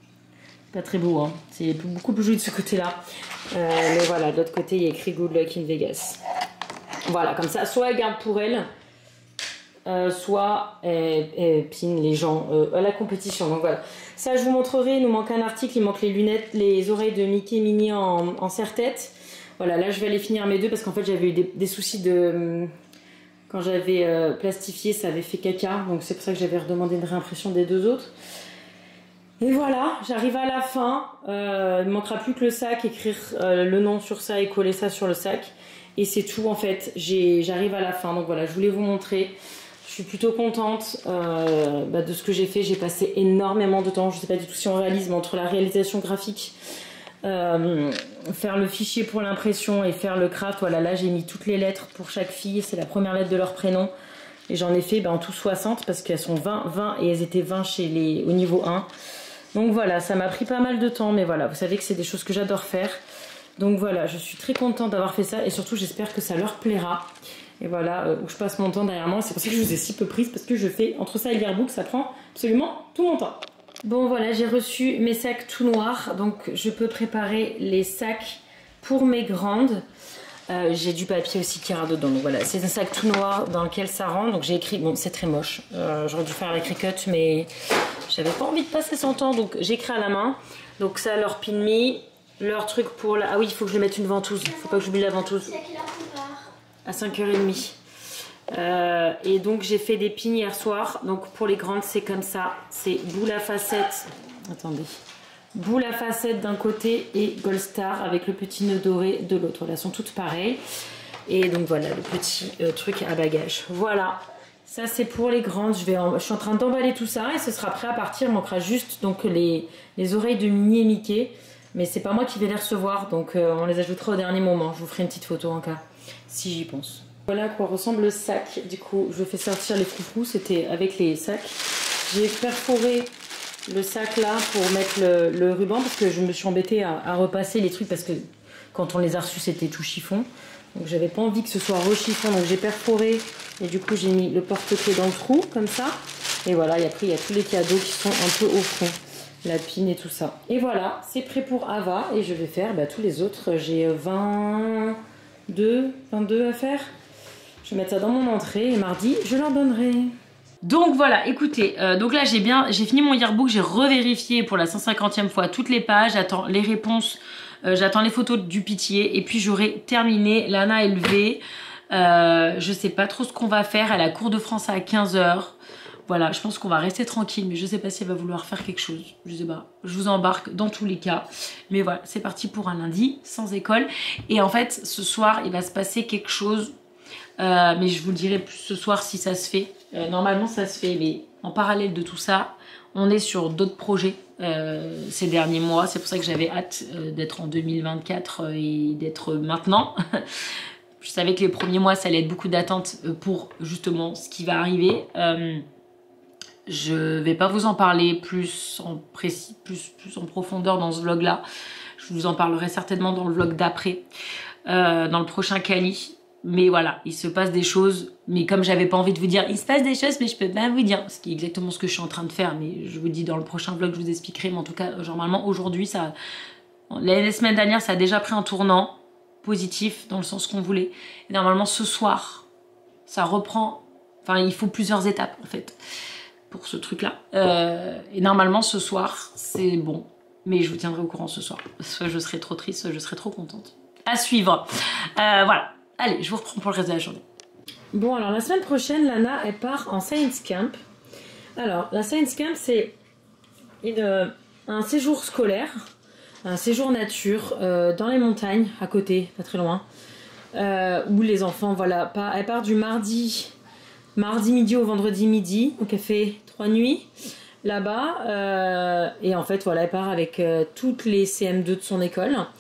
Pas très beau, hein. C'est beaucoup plus joli de ce côté-là. Euh, mais voilà, de l'autre côté, il y a écrit Good Luck in Vegas. Voilà, comme ça, soit elle garde pour elle, euh, soit elle, elle pine les gens euh, à la compétition. Donc voilà. Ça, je vous montrerai. Il nous manque un article. Il manque les lunettes, les oreilles de Mickey et Minnie en, en serre-tête. Voilà, là, je vais aller finir mes deux parce qu'en fait, j'avais eu des, des soucis de. Quand j'avais euh, plastifié, ça avait fait caca. Donc c'est pour ça que j'avais redemandé une réimpression des deux autres. Et voilà, j'arrive à la fin, euh, il ne manquera plus que le sac, écrire euh, le nom sur ça et coller ça sur le sac. Et c'est tout en fait, j'arrive à la fin, donc voilà, je voulais vous montrer. Je suis plutôt contente euh, bah, de ce que j'ai fait, j'ai passé énormément de temps, je ne sais pas du tout si on réalise, mais entre la réalisation graphique, euh, faire le fichier pour l'impression et faire le craft, voilà, là j'ai mis toutes les lettres pour chaque fille, c'est la première lettre de leur prénom. Et j'en ai fait ben, en tout soixante parce qu'elles sont vingt, vingt et elles étaient vingt chez les, au niveau un. Donc voilà, ça m'a pris pas mal de temps, mais voilà, vous savez que c'est des choses que j'adore faire. Donc voilà, je suis très contente d'avoir fait ça et surtout j'espère que ça leur plaira. Et voilà, euh, où je passe mon temps derrière moi, c'est pour ça que je vous ai si peu prise, parce que je fais, entre ça et le yearbook, ça prend absolument tout mon temps. Bon voilà, j'ai reçu mes sacs tout noirs, donc je peux préparer les sacs pour mes grandes. Euh, j'ai du papier aussi qui ira dedans, donc voilà, c'est un sac tout noir dans lequel ça rentre, donc j'ai écrit, bon c'est très moche, euh, j'aurais dû faire avec Cricut, mais j'avais pas envie de passer son temps, donc j'ai écrit à la main, donc ça leur pin me, leur truc pour la, ah oui il faut que je mette une ventouse, faut pas que j'oublie la ventouse, C'est à quelle heure tu pars? À cinq heures trente, euh, et donc j'ai fait des pins hier soir, donc pour les grandes c'est comme ça, c'est boule à facettes, attendez, boule à facettes d'un côté et Gold Star avec le petit nœud doré de l'autre. Voilà, elles sont toutes pareilles. Et donc voilà, le petit euh, truc à bagage. Voilà, ça c'est pour les grandes. Je, vais en... je suis en train d'emballer tout ça et ce sera prêt à partir. Il manquera juste donc, les... les oreilles de Minnie et Mickey. Mais c'est pas moi qui vais les recevoir, donc euh, on les ajoutera au dernier moment. Je vous ferai une petite photo en cas, si j'y pense. Voilà à quoi ressemble le sac. Du coup, je fais sortir les froufrous. C'était avec les sacs. J'ai perforé le sac là pour mettre le, le ruban parce que je me suis embêtée à, à repasser les trucs parce que quand on les a reçus c'était tout chiffon, donc j'avais pas envie que ce soit rechiffon, donc j'ai perforé et du coup j'ai mis le porte-clés dans le trou comme ça et voilà, et après il y a tous les cadeaux qui sont un peu au fond, la pine et tout ça, et voilà c'est prêt pour Ava et je vais faire bah, tous les autres. J'ai vingt-deux vingt-deux à faire, je vais mettre ça dans mon entrée et mardi je leur donnerai. Donc voilà, écoutez, euh, donc là j'ai bien, j'ai fini mon yearbook, j'ai revérifié pour la cent cinquantième fois toutes les pages, j'attends les réponses, euh, j'attends les photos du pitié et puis j'aurai terminé l'Anna L V. Euh, je sais pas trop ce qu'on va faire, elle a cours de français à quinze heures. Voilà, je pense qu'on va rester tranquille, mais je sais pas si elle va vouloir faire quelque chose, je sais pas, je vous embarque dans tous les cas. Mais voilà, c'est parti pour un lundi, sans école. Et en fait, ce soir, il va se passer quelque chose, euh, mais je vous le dirai plus ce soir si ça se fait. Euh, normalement ça se fait, mais en parallèle de tout ça on est sur d'autres projets euh, ces derniers mois, c'est pour ça que j'avais hâte euh, d'être en deux mille vingt-quatre euh, et d'être maintenant. Je savais que les premiers mois ça allait être beaucoup d'attente pour justement ce qui va arriver. euh, je vais pas vous en parler plus en précis, plus, plus en profondeur dans ce vlog là, je vous en parlerai certainement dans le vlog d'après, euh, dans le prochain Cali. Mais voilà, il se passe des choses, mais comme j'avais pas envie de vous dire il se passe des choses mais je peux pas vous dire, ce qui est exactement ce que je suis en train de faire, mais je vous dis dans le prochain vlog je vous expliquerai. Mais en tout cas normalement aujourd'hui ça, les semaines dernières ça a déjà pris un tournant positif dans le sens qu'on voulait, et normalement ce soir ça reprend, enfin il faut plusieurs étapes en fait pour ce truc là, euh, et normalement ce soir c'est bon, mais je vous tiendrai au courant ce soir, soit je serai trop triste soit je serai trop contente, à suivre. euh, voilà. Allez, je vous reprends pour le reste de la journée. Bon, alors la semaine prochaine, Lana, elle part en Science Camp. Alors, la Science Camp, c'est une, un séjour scolaire, un séjour nature, euh, dans les montagnes, à côté, pas très loin, euh, où les enfants, voilà, part, elle part du mardi, mardi midi au vendredi midi, donc elle fait trois nuits là-bas, euh, et en fait, voilà, elle part avec euh, toutes les C M deux de son école.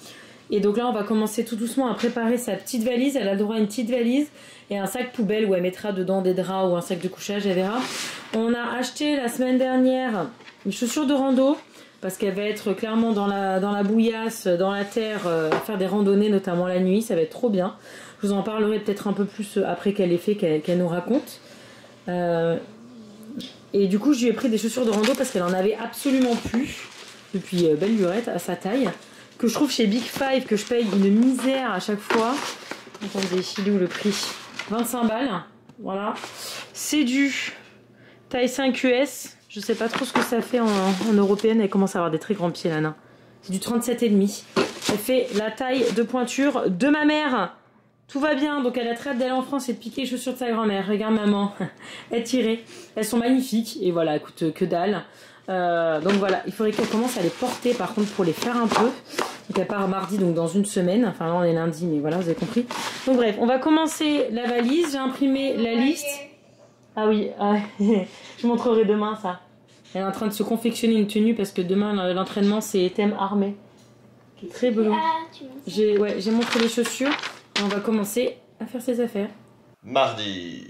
Et donc là, on va commencer tout doucement à préparer sa petite valise. Elle a le droit à une petite valise et un sac poubelle où elle mettra dedans des draps ou un sac de couchage, elle verra. On a acheté la semaine dernière une chaussure de rando parce qu'elle va être clairement dans la, dans la bouillasse, dans la terre, euh, à faire des randonnées, notamment la nuit. Ça va être trop bien. Je vous en parlerai peut-être un peu plus après qu'elle ait fait, qu'elle qu'elle nous raconte. Euh, et du coup, je lui ai pris des chaussures de rando parce qu'elle en avait absolument plus depuis euh, belle lurette à sa taille. Que je trouve chez Big Five, que je paye une misère à chaque fois. Attendez, il est où le prix? vingt-cinq balles. Voilà. C'est du taille cinq U S. Je sais pas trop ce que ça fait en, en européenne. Elle commence à avoir des très grands pieds, Lana. C'est du trente-sept virgule cinq. Elle fait la taille de pointure de ma mère. Tout va bien. Donc elle a très hâte d'aller en France et de piquer les chaussures de sa grand-mère. Regarde maman. Elle tirée. Elles sont magnifiques. Et voilà, écoute, que dalle. Euh, donc voilà, il faudrait qu'elle commence à les porter par contre pour les faire un peu. Donc elle part mardi, donc dans une semaine. Enfin là on est lundi, mais voilà, vous avez compris. Donc bref, on va commencer la valise. J'ai imprimé la liste. Ah oui, ah, je vous montrerai demain ça. Elle est en train de se confectionner une tenue parce que demain l'entraînement c'est thème armé. C'est très beau. J'ai ouais, j'ai montré les chaussures et on va commencer à faire ses affaires. Mardi.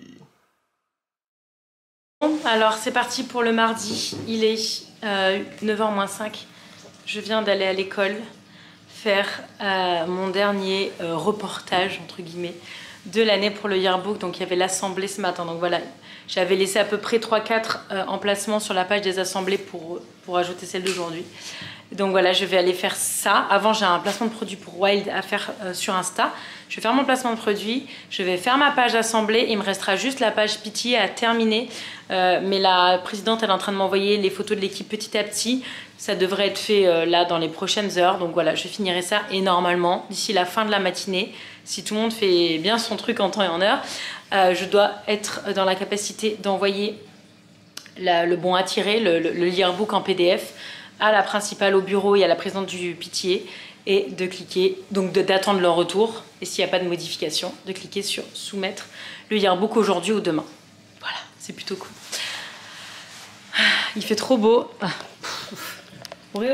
Alors c'est parti pour le mardi, il est euh, neuf heures moins cinq, je viens d'aller à l'école faire euh, mon dernier euh, reportage entre guillemets de l'année pour le yearbook. Donc il y avait l'assemblée ce matin, donc voilà, j'avais laissé à peu près trois quatre euh, emplacements sur la page des assemblées pour, pour ajouter celle d'aujourd'hui. Donc voilà, je vais aller faire ça. Avant, j'ai un placement de produit pour Wild à faire euh, sur Insta. Je vais faire mon placement de produit, je vais faire ma page assemblée. Il me restera juste la page pitié à terminer. Euh, mais la présidente, elle est en train de m'envoyer les photos de l'équipe petit à petit. Ça devrait être fait euh, là dans les prochaines heures. Donc voilà, je finirai ça. Et normalement, d'ici la fin de la matinée, si tout le monde fait bien son truc en temps et en heure, euh, je dois être dans la capacité d'envoyer le bon à tirer, le, le, le yearbook en P D F à la principale au bureau et à la présidente du pitié et de cliquer, donc d'attendre leur retour et s'il n'y a pas de modification, de cliquer sur soumettre le yearbook aujourd'hui ou demain. Voilà, c'est plutôt cool. Il fait trop beau. Ah. Oréo.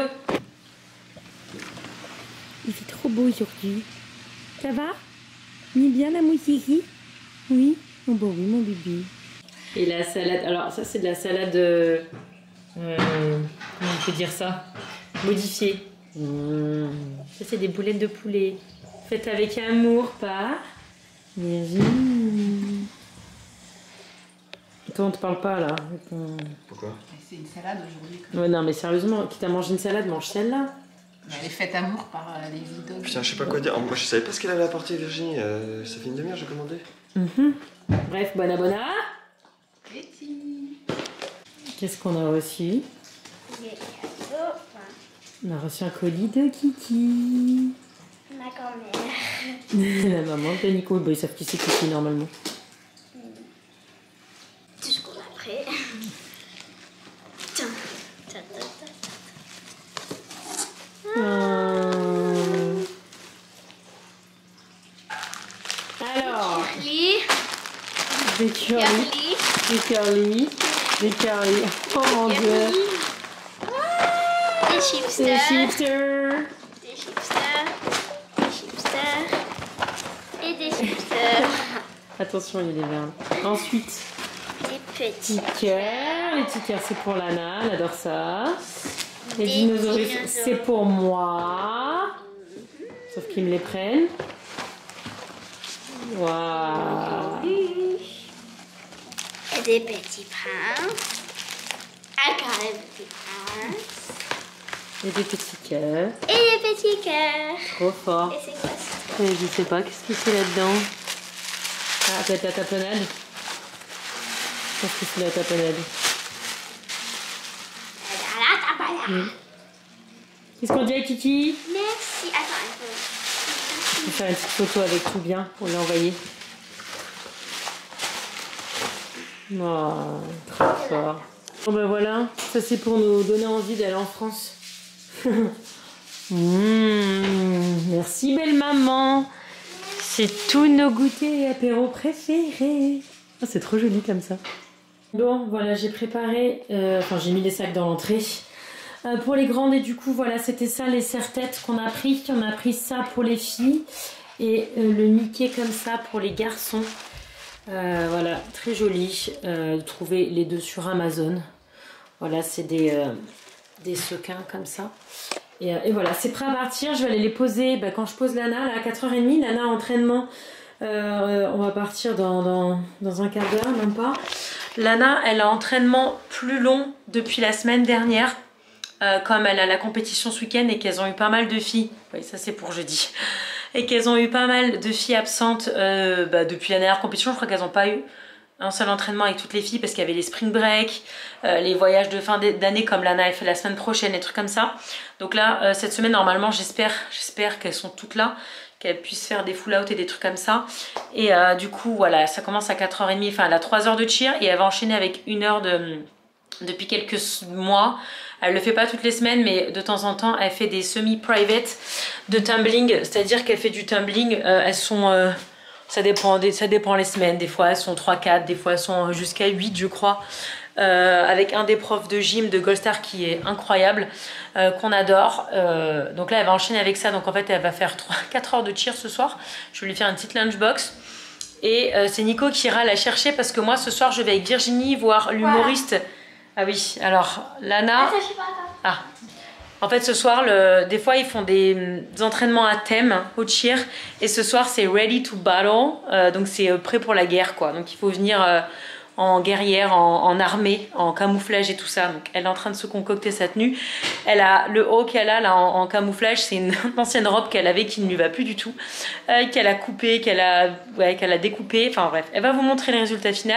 Il fait trop beau aujourd'hui. Ça va? Ni bien la moussiki? Oui? Oh bah oui mon bébé. Et la salade, alors ça c'est de la salade... Euh... Euh, comment on peut dire ça? Modifié. Mmh. Ça c'est des boulettes de poulet. Faites avec amour par Virginie. Toi on te parle pas là. Pourquoi? C'est une salade aujourd'hui. Ouais non mais sérieusement, quitte à manger une salade, mange celle-là. Elle est faite amour par euh, les vidogs. Putain, je sais pas quoi dire. Moi je savais pas ce qu'elle avait apporté Virginie. Euh, ça fait une demi-heure j'ai commandé. Mmh. Bref, bon abonna. Qu'est-ce qu'on a reçu? On a reçu un colis de Kiki. Ma grand-mère. La maman de Nico. Bah, ils savent qui c'est Kiki normalement. Tout ce qu'on a pris. Hum. Alors, Curly. des curly, Curly. des curly, des curly. Oh mon dieu. Des Des chipsters. chipsters. Des chipsters. Des chipsters. Et des chipsters. Attention, il y a des verbes. Ensuite, Des petits. petits cœurs. Les petits cœurs, c'est pour Lana, elle adore ça. Les Des dinosaures, dinosaures. c'est pour moi. Sauf qu'ils me les prennent. Waouh. Et des petits princes. Encore des petits princes. Et des petits cœurs. Et des petits cœurs. Trop fort. Et c'est quoi ça? Euh, je sais pas, qu'est-ce que c'est là-dedans? Ah, peut-être la tapenade. Je pense que c'est la tapenade. Mm. Qu'est-ce qu'on dit à Kiki? Merci. Attends un peu. Je vais faire une petite photo avec tout bien pour l'envoyer. Oh, très fort. Bon ben voilà, ça c'est pour nous donner envie d'aller en France. Mmh, merci belle maman. C'est tous nos goûters et apéros préférés. Oh, c'est trop joli comme ça. Bon voilà, j'ai préparé, euh, enfin j'ai mis les sacs dans l'entrée. euh, pour les grandes. Et du coup, voilà, c'était ça les serre-têtes qu'on a pris. On a pris ça pour les filles et euh, le Mickey comme ça pour les garçons. Euh, voilà, très joli. Euh, trouver les deux sur Amazon. Voilà, c'est des, euh, des sequins comme ça. Et, euh, et voilà, c'est prêt à partir. Je vais aller les poser bah, quand je pose Lana, là, à quatre heures trente. Lana, entraînement. Euh, on va partir dans, dans, dans un quart d'heure, même pas. Lana, elle a entraînement plus long depuis la semaine dernière. Euh, comme elle a la compétition ce week-end et qu'elles ont eu pas mal de filles. Oui, ça c'est pour jeudi. Et qu'elles ont eu pas mal de filles absentes euh, bah, depuis la dernière compétition. Je crois qu'elles n'ont pas eu un seul entraînement avec toutes les filles parce qu'il y avait les spring break, euh, les voyages de fin d'année comme Lana elle fait la semaine prochaine, des trucs comme ça. Donc là, euh, cette semaine, normalement, j'espère j'espère qu'elles sont toutes là, qu'elles puissent faire des full out et des trucs comme ça. Et euh, du coup, voilà, ça commence à quatre heures trente, enfin elle a trois heures de cheer et elle va enchaîner avec une heure de... Depuis quelques mois. Elle le fait pas toutes les semaines, mais de temps en temps, elle fait des semi-private de tumbling, c'est-à-dire qu'elle fait du tumbling. Euh, elles sont... Euh, Ça dépend, des, ça dépend les semaines, des fois elles sont trois quatre, des fois elles sont jusqu'à huit je crois, euh, avec un des profs de gym de Gold Star qui est incroyable, euh, qu'on adore. Euh, donc là elle va enchaîner avec ça, donc en fait elle va faire trois quatre heures de cheer ce soir. Je vais lui faire une petite lunchbox. Et euh, c'est Nico qui ira la chercher parce que moi ce soir je vais avec Virginie voir l'humoriste. Ah oui, alors Lana... Attends, je sais pas, attends. Ah. En fait, ce soir, le, des fois, ils font des, des entraînements à thème au cheer. Et ce soir, c'est ready to battle. Euh, donc, c'est euh, prêt pour la guerre, quoi. Donc, il faut venir euh, en guerrière, en, en armée, en camouflage et tout ça. Donc, elle est en train de se concocter sa tenue. Elle a le haut qu'elle a là en, en camouflage. C'est une ancienne robe qu'elle avait qui ne lui va plus du tout. Euh, qu'elle a coupée, qu'elle a, ouais, qu'elle a découpée. Enfin, bref. Elle va vous montrer le résultat final.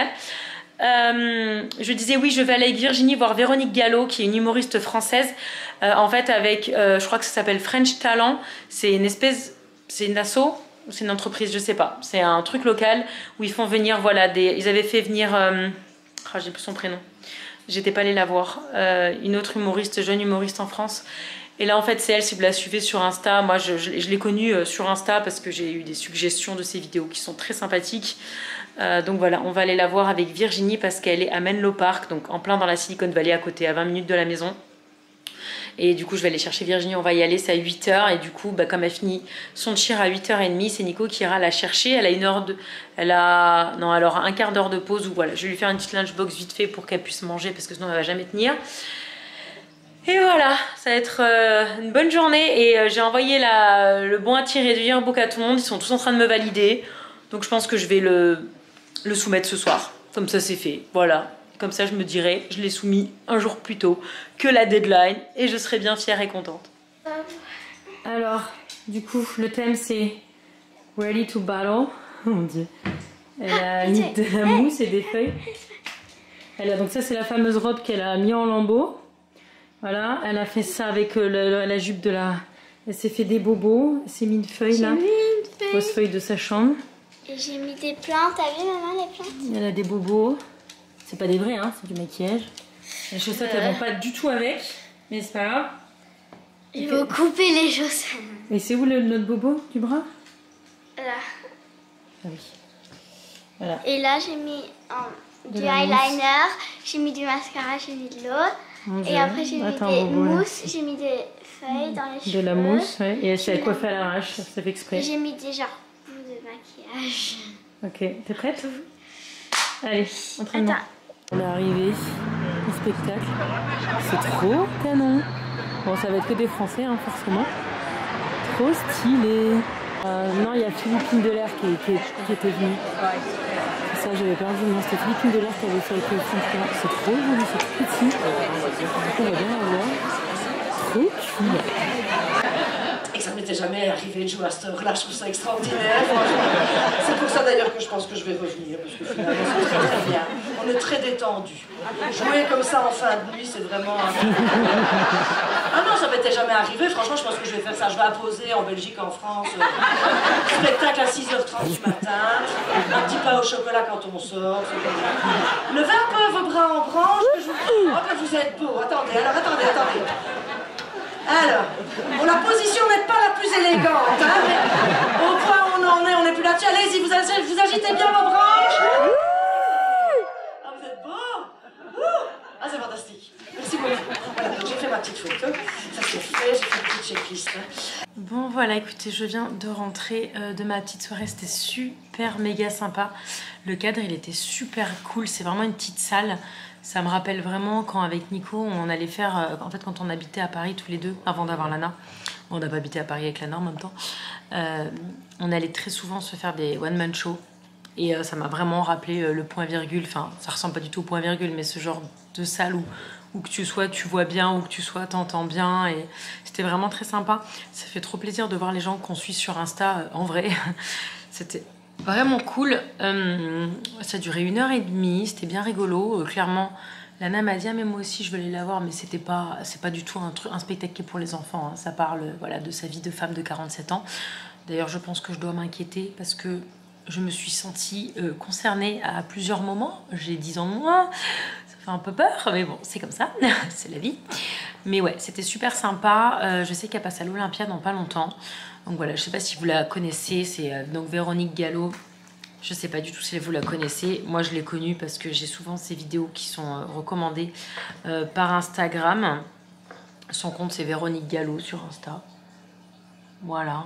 Euh, je disais oui, je vais aller avec Virginie voir Véronique Gallo qui est une humoriste française, euh, en fait avec euh, je crois que ça s'appelle French Talent. C'est une espèce, c'est une asso ou c'est une entreprise, je sais pas, c'est un truc local où ils font venir, voilà, des, ils avaient fait venir euh, oh, j'ai plus son prénom, j'étais pas allée la voir, euh, une autre humoriste, jeune humoriste en France. Et là en fait c'est elle, si vous la suivez sur Insta, moi je, je, je l'ai connue euh, sur Insta parce que j'ai eu des suggestions de ses vidéos qui sont très sympathiques. Euh, donc voilà, on va aller la voir avec Virginie parce qu'elle est à Menlo Park, donc en plein dans la Silicon Valley à côté, à vingt minutes de la maison. Et du coup je vais aller chercher Virginie, on va y aller, c'est à huit heures. Et du coup bah, comme elle finit son cheer à huit heures trente, c'est Nico qui ira la chercher. Elle a une heure de... Elle a... Non, elle aura un quart d'heure de pause où voilà, je vais lui faire une petite lunchbox vite fait pour qu'elle puisse manger parce que sinon elle va jamais tenir. Et voilà, ça va être euh, une bonne journée. Et euh, j'ai envoyé la, le bon à tirer réduit un book à tout le monde. Ils sont tous en train de me valider. Donc je pense que je vais le, le soumettre ce soir. Comme ça c'est fait. Voilà. Comme ça je me dirai, je l'ai soumis un jour plus tôt que la deadline. Et je serai bien fière et contente. Alors, du coup, le thème c'est Ready to Battle. Oh mon dieu. Elle a mis de la mousse et des feuilles. Elle a, donc ça c'est la fameuse robe qu'elle a mis en lambeaux. Voilà, elle a fait ça avec euh, la, la jupe de la... Elle s'est fait des bobos, elle s'est mis une feuille là. J'ai mis une feuille. Fausse feuille de sa chambre. Et j'ai mis des plantes, t'as vu maman les plantes? Elle a des bobos. C'est pas des vrais, hein, c'est du maquillage. Les chaussettes elles vont pas du tout avec, mais c'est pas grave. Il faut couper les chaussettes. Et c'est où le, notre bobo du bras? Là. Ah oui. Voilà. Et là j'ai mis um, du De la eyeliner, j'ai mis du mascara, j'ai mis de l'eau. Mon Dieu. Et après j'ai mis Attends, des bobo, là. mousses, j'ai mis des feuilles dans les cheveux. De la mousse, ouais. Et elle s'est J'ai coiffée à l'arrache, ça fait exprès. Et j'ai mis des genres de maquillage. Ok, t'es prête? Allez, entraînement. Attends. On est arrivé au spectacle. C'est trop canon. Bon, ça va être que des Français, hein, forcément. Trop stylé. Euh, non, il y a Philippine Delair qui, qui, qui était venue. Ça, j'avais perdu. Non, c'était Philippine Delair qui avait fait avec le fond. C'est trop joli, c'est tout petit. On va bien la voir. Trop cool. Et ça m'était jamais arrivé de jouer à cette heure-là, je trouve ça extraordinaire. C'est pour ça d'ailleurs que je pense que je vais revenir, parce que finalement c'est très, très bien. On est très détendu. Jouer comme ça en fin de nuit, c'est vraiment... Ah non, ça m'était jamais arrivé, franchement je pense que je vais faire ça. Je vais apposer en Belgique, en France. Euh, spectacle à six heures trente du matin, un petit pain au chocolat quand on sort. Levez un peu vos bras en branche, que je vous... Oh, que vous êtes beau. Attendez, alors attendez, attendez. Alors, bon, la position n'est pas la plus élégante, hein, mais au point où on en est, on n'est plus là-dessus. Allez-y, vous, vous agitez bien vos branches. Ah, vous êtes beau. Ah, c'est fantastique. Merci beaucoup. Voilà, j'ai fait ma petite photo. Ça c'est fait, j'ai fait une petite checklist. Hein. Bon voilà, écoutez, je viens de rentrer euh, de ma petite soirée, c'était super méga sympa. Le cadre il était super cool, c'est vraiment une petite salle. Ça me rappelle vraiment quand avec Nico on allait faire, euh, en fait quand on habitait à Paris tous les deux avant d'avoir Lana. On n'a pas habité à Paris avec Lana en même temps. Euh, on allait très souvent se faire des one man shows. Et euh, ça m'a vraiment rappelé euh, le point virgule, enfin ça ressemble pas du tout au point virgule, mais ce genre de salle où, où que tu sois tu vois bien, où que tu sois t'entends bien, et c'était vraiment très sympa. Ça fait trop plaisir de voir les gens qu'on suit sur Insta euh, en vrai. C'était vraiment cool. Euh, ça a duré une heure et demie, c'était bien rigolo. Euh, clairement, Lana m'a dit ah, mais moi aussi je veux aller la voir, mais c'était pas, c'est pas du tout un, truc, un spectacle qui est pour les enfants. Hein. Ça parle voilà, de sa vie de femme de quarante-sept ans. D'ailleurs je pense que je dois m'inquiéter parce que je me suis sentie euh, concernée à plusieurs moments. J'ai dix ans de moins, ça fait un peu peur, mais bon, c'est comme ça, c'est la vie. Mais ouais, c'était super sympa. Euh, je sais qu'elle passe à l'Olympia dans pas longtemps. Donc voilà, je sais pas si vous la connaissez, c'est euh, donc Véronique Gallo. Je sais pas du tout si vous la connaissez. Moi, je l'ai connue parce que j'ai souvent ses vidéos qui sont euh, recommandées euh, par Instagram. Son compte, c'est Véronique Gallo sur Insta. Voilà.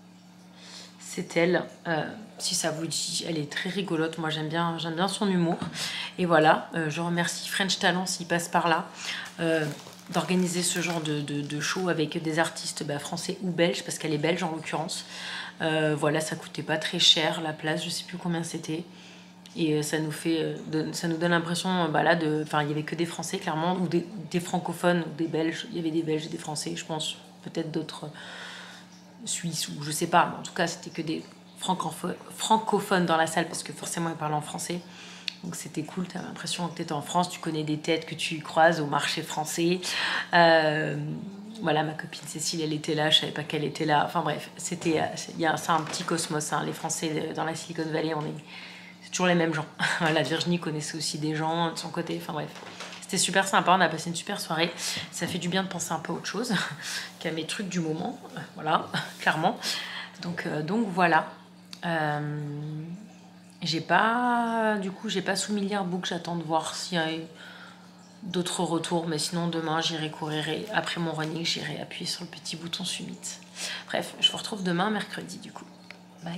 C'est elle. Euh, si ça vous dit, elle est très rigolote. Moi, j'aime bien, j'aime bien son humour. Et voilà, euh, je remercie French Talent s'il passe par là, euh, d'organiser ce genre de, de, de show avec des artistes bah, français ou belges, parce qu'elle est belge en l'occurrence. Euh, voilà, ça coûtait pas très cher la place, je sais plus combien c'était. Et euh, ça nous fait, euh, de, ça nous donne l'impression, bah là, de, enfin, il y avait que des Français clairement, ou des, des francophones, ou des Belges. Il y avait des Belges et des Français, je pense, peut-être d'autres. Suisse ou je sais pas, mais en tout cas c'était que des francophones dans la salle parce que forcément ils parlent en français, donc c'était cool. T'as l'impression que t'étais en France, tu connais des têtes que tu croises au marché français. Euh, voilà, ma copine Cécile elle était là, je savais pas qu'elle était là, enfin bref, c'était, il y a c'est un petit cosmos, hein. Les Français dans la Silicon Valley, on est c'est toujours les mêmes gens. La Virginie connaissait aussi des gens de son côté, enfin bref. C'était super sympa, on a passé une super soirée. Ça fait du bien de penser un peu à autre chose qu'à mes trucs du moment. Voilà, clairement. Donc, euh, donc voilà. Euh, j'ai pas, du coup, j'ai pas soumis le yearbook. J'attends de voir s'il y a d'autres retours. Mais sinon, demain, j'irai courir. Après mon running, j'irai appuyer sur le petit bouton submit. Bref, je vous retrouve demain, mercredi, du coup. Bye.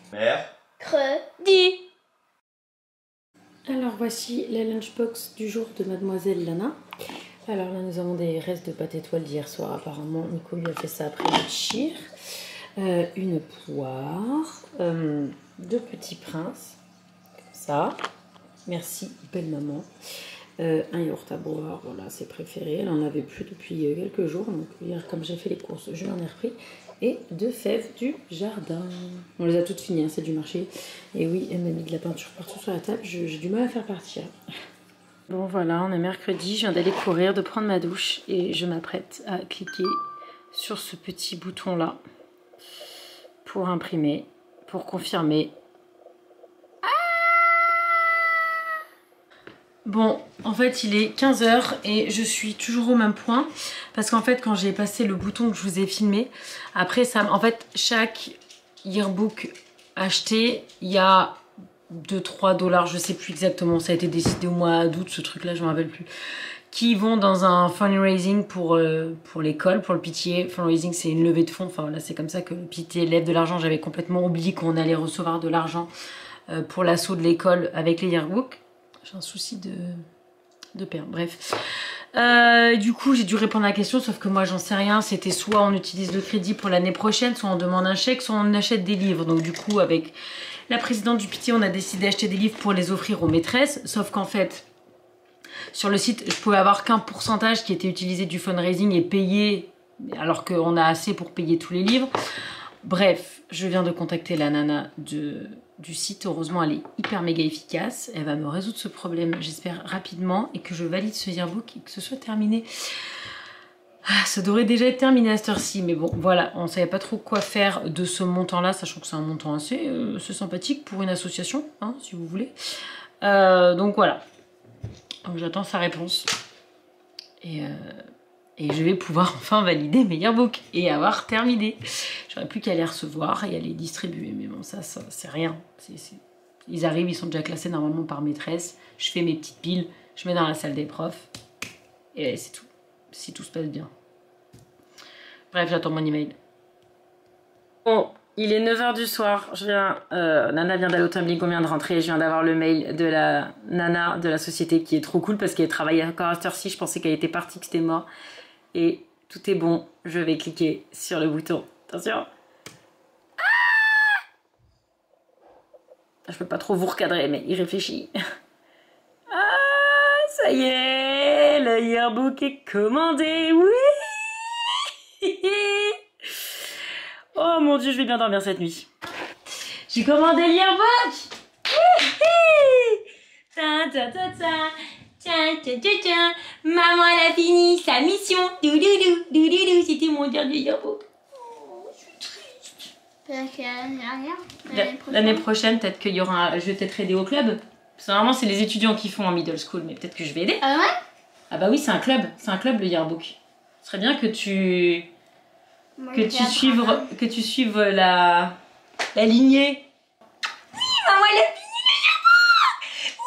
Mercredi. Alors voici la lunchbox du jour de Mademoiselle Lana. Alors là nous avons des restes de pâte étoile d'hier soir apparemment. Nico lui a fait ça après le chir. Euh, une poire, euh, deux petits princes, comme ça. Merci belle maman. Euh, un yaourt à boire, voilà c'est préféré. Elle en avait plus depuis quelques jours. Donc hier comme j'ai fait les courses, je l'en ai repris. Et deux fèves du jardin. On les a toutes finies, hein, c'est du marché. Et oui, elle m'a mis de la peinture partout sur la table. J'ai du mal à faire partir. Bon voilà, on est mercredi. Je viens d'aller courir, de prendre ma douche. Et je m'apprête à cliquer sur ce petit bouton-là. Pour imprimer, pour confirmer. Bon, en fait, il est quinze heures et je suis toujours au même point. Parce qu'en fait, quand j'ai passé le bouton que je vous ai filmé, après, ça, en fait, chaque yearbook acheté, il y a deux trois dollars, je sais plus exactement. Ça a été décidé au mois d'août, ce truc-là, je ne me rappelle plus. Qui vont dans un fundraising pour, euh, pour l'école, pour le P T A. Fundraising, c'est une levée de fonds. Enfin, là, c'est comme ça que le P T A lève de l'argent. J'avais complètement oublié qu'on allait recevoir de l'argent euh, pour l'assaut de l'école avec les yearbooks. J'ai un souci de, de père, bref. Euh, du coup, j'ai dû répondre à la question, sauf que moi, j'en sais rien. C'était soit on utilise le crédit pour l'année prochaine, soit on demande un chèque, soit on achète des livres. Donc du coup, avec la présidente du P T A, on a décidé d'acheter des livres pour les offrir aux maîtresses. Sauf qu'en fait, sur le site, je pouvais avoir qu'un pourcentage qui était utilisé du fundraising et payé, alors qu'on a assez pour payer tous les livres. Bref, je viens de contacter la nana de... du site. Heureusement elle est hyper méga efficace, elle va me résoudre ce problème j'espère rapidement et que je valide ce yearbook et que ce soit terminé. Ah, ça devrait déjà être terminé à cette heure-ci, mais bon voilà, on savait pas trop quoi faire de ce montant là, sachant que c'est un montant assez, euh, assez sympathique pour une association, hein, si vous voulez. Euh, donc voilà, donc j'attends sa réponse et euh, et je vais pouvoir enfin valider mes yearbooks et avoir terminé. J'aurais plus qu'à les recevoir et à les distribuer. Mais bon, ça, ça c'est rien. C'est, c'est... Ils arrivent, ils sont déjà classés normalement par maîtresse. Je fais mes petites piles, je mets dans la salle des profs. Et c'est tout. si tout se passe bien. Bref, j'attends mon email. Bon, il est neuf heures du soir. Je viens, euh, Nana vient d'aller au tumbling, on vient de rentrer. Je viens d'avoir le mail de la Nana de la société qui est trop cool parce qu'elle travaille encore à cette heure-ci. Je pensais qu'elle était partie, que c'était mort. Et tout est bon. Je vais cliquer sur le bouton. Attention. Je peux pas trop vous recadrer, mais il réfléchit. Ah, ça y est, le yearbook est commandé, oui. Oh mon dieu, je vais bien dormir cette nuit. J'ai commandé le yearbook. Ta, ta, ta, ta. Tiens, tiens, tiens, tiens. Maman, elle a fini sa mission. Doudoudou, doudoudou, c'était mon dernier yearbook. Peut-être que l'année dernière, L'année prochaine, prochaine peut-être qu'il y aura un... Je vais peut-être aider au club. Parce que normalement, c'est les étudiants qui font en middle school, mais peut-être que je vais aider. Ah ouais? Ah bah oui, c'est un club. C'est un club, le yearbook. Ce serait bien que tu... Moi, Que je tu, vais suives, apprendre. que tu suives la... La lignée. Oui, maman, elle a fini le yearbook.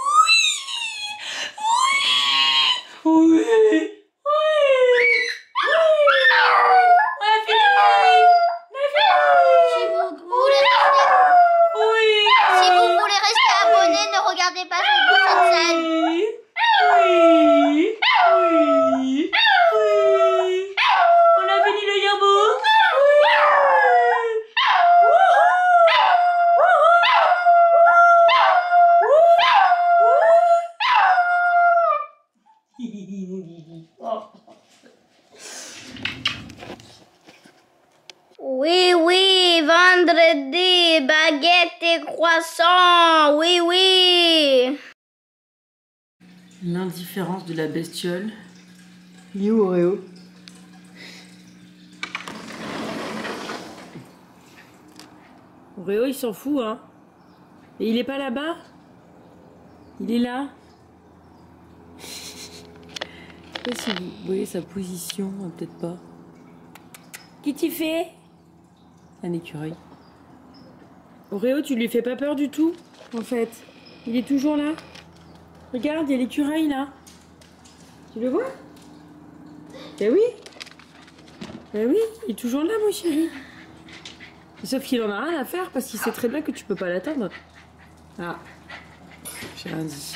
Oui. Oui. Oui. Oui. On a fini. On a fini. Si vous voulez rester, Oui. si vous voulez rester abonné, ne regardez pas cette prochaine scène. Oui. Oui. Oui. Oui. On a fini le yearbook. Oui, oui, vendredi, baguette et croissant, oui, oui. L'indifférence de la bestiole. Il est où, Oreo? Oreo, il s'en fout, hein. Et il est pas là-bas? Il est là? Je sais pas si vous voyez sa position, peut-être pas. Qu'est-ce que tu fais? Un écureuil. Oreo, tu lui fais pas peur du tout, en fait. Il est toujours là. Regarde, il y a l'écureuil là. Tu le vois? Ben oui. Ben oui, il est toujours là, mon chéri. Sauf qu'il en a rien à faire parce qu'il sait très bien que tu peux pas l'atteindre. Ah, j'ai rien dit.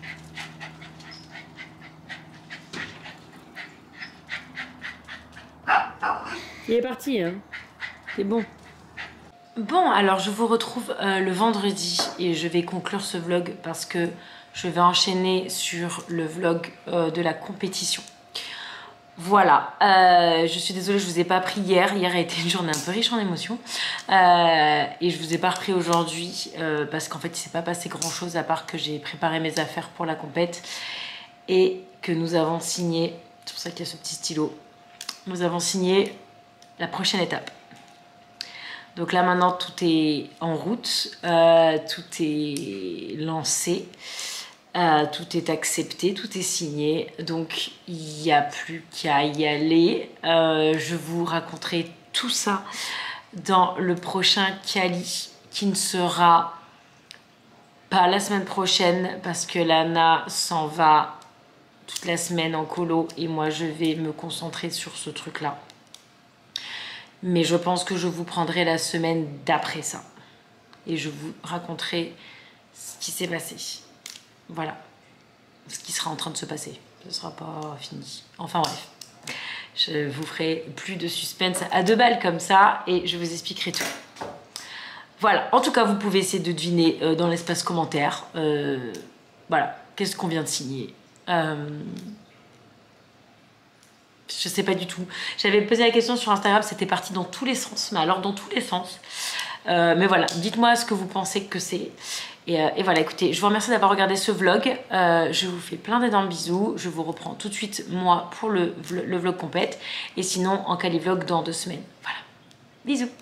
Il est parti, hein. C'est bon. Bon, alors je vous retrouve euh, le vendredi et je vais conclure ce vlog parce que je vais enchaîner sur le vlog euh, de la compétition. Voilà, euh, je suis désolée, je vous ai pas pris hier. Hier a été une journée un peu riche en émotions. Euh, et je vous ai pas repris aujourd'hui euh, parce qu'en fait, il s'est pas passé grand chose à part que j'ai préparé mes affaires pour la compète et que nous avons signé, c'est pour ça qu'il y a ce petit stylo, nous avons signé la prochaine étape. Donc là maintenant tout est en route, euh, tout est lancé, euh, tout est accepté, tout est signé. Donc il n'y a plus qu'à y aller. Euh, je vous raconterai tout ça dans le prochain Cali qui ne sera pas la semaine prochaine parce que Lana s'en va toute la semaine en colo et moi je vais me concentrer sur ce truc là. Mais je pense que je vous prendrai la semaine d'après ça. Et je vous raconterai ce qui s'est passé. Voilà. Ce qui sera en train de se passer. Ce ne sera pas fini. Enfin bref. Je vous ferai plus de suspense à deux balles comme ça. Et je vous expliquerai tout. Voilà. En tout cas, vous pouvez essayer de deviner euh, dans l'espace commentaire. Euh, voilà. Qu'est-ce qu'on vient de signer euh, Je sais pas du tout. J'avais posé la question sur Instagram, c'était parti dans tous les sens. Mais alors dans tous les sens. Euh, mais voilà, dites-moi ce que vous pensez que c'est. Et, euh, et voilà, écoutez, je vous remercie d'avoir regardé ce vlog. Euh, je vous fais plein d'énormes bisous. Je vous reprends tout de suite, moi, pour le, le vlog compète. Et sinon, en Cali vlog dans deux semaines. Voilà. Bisous.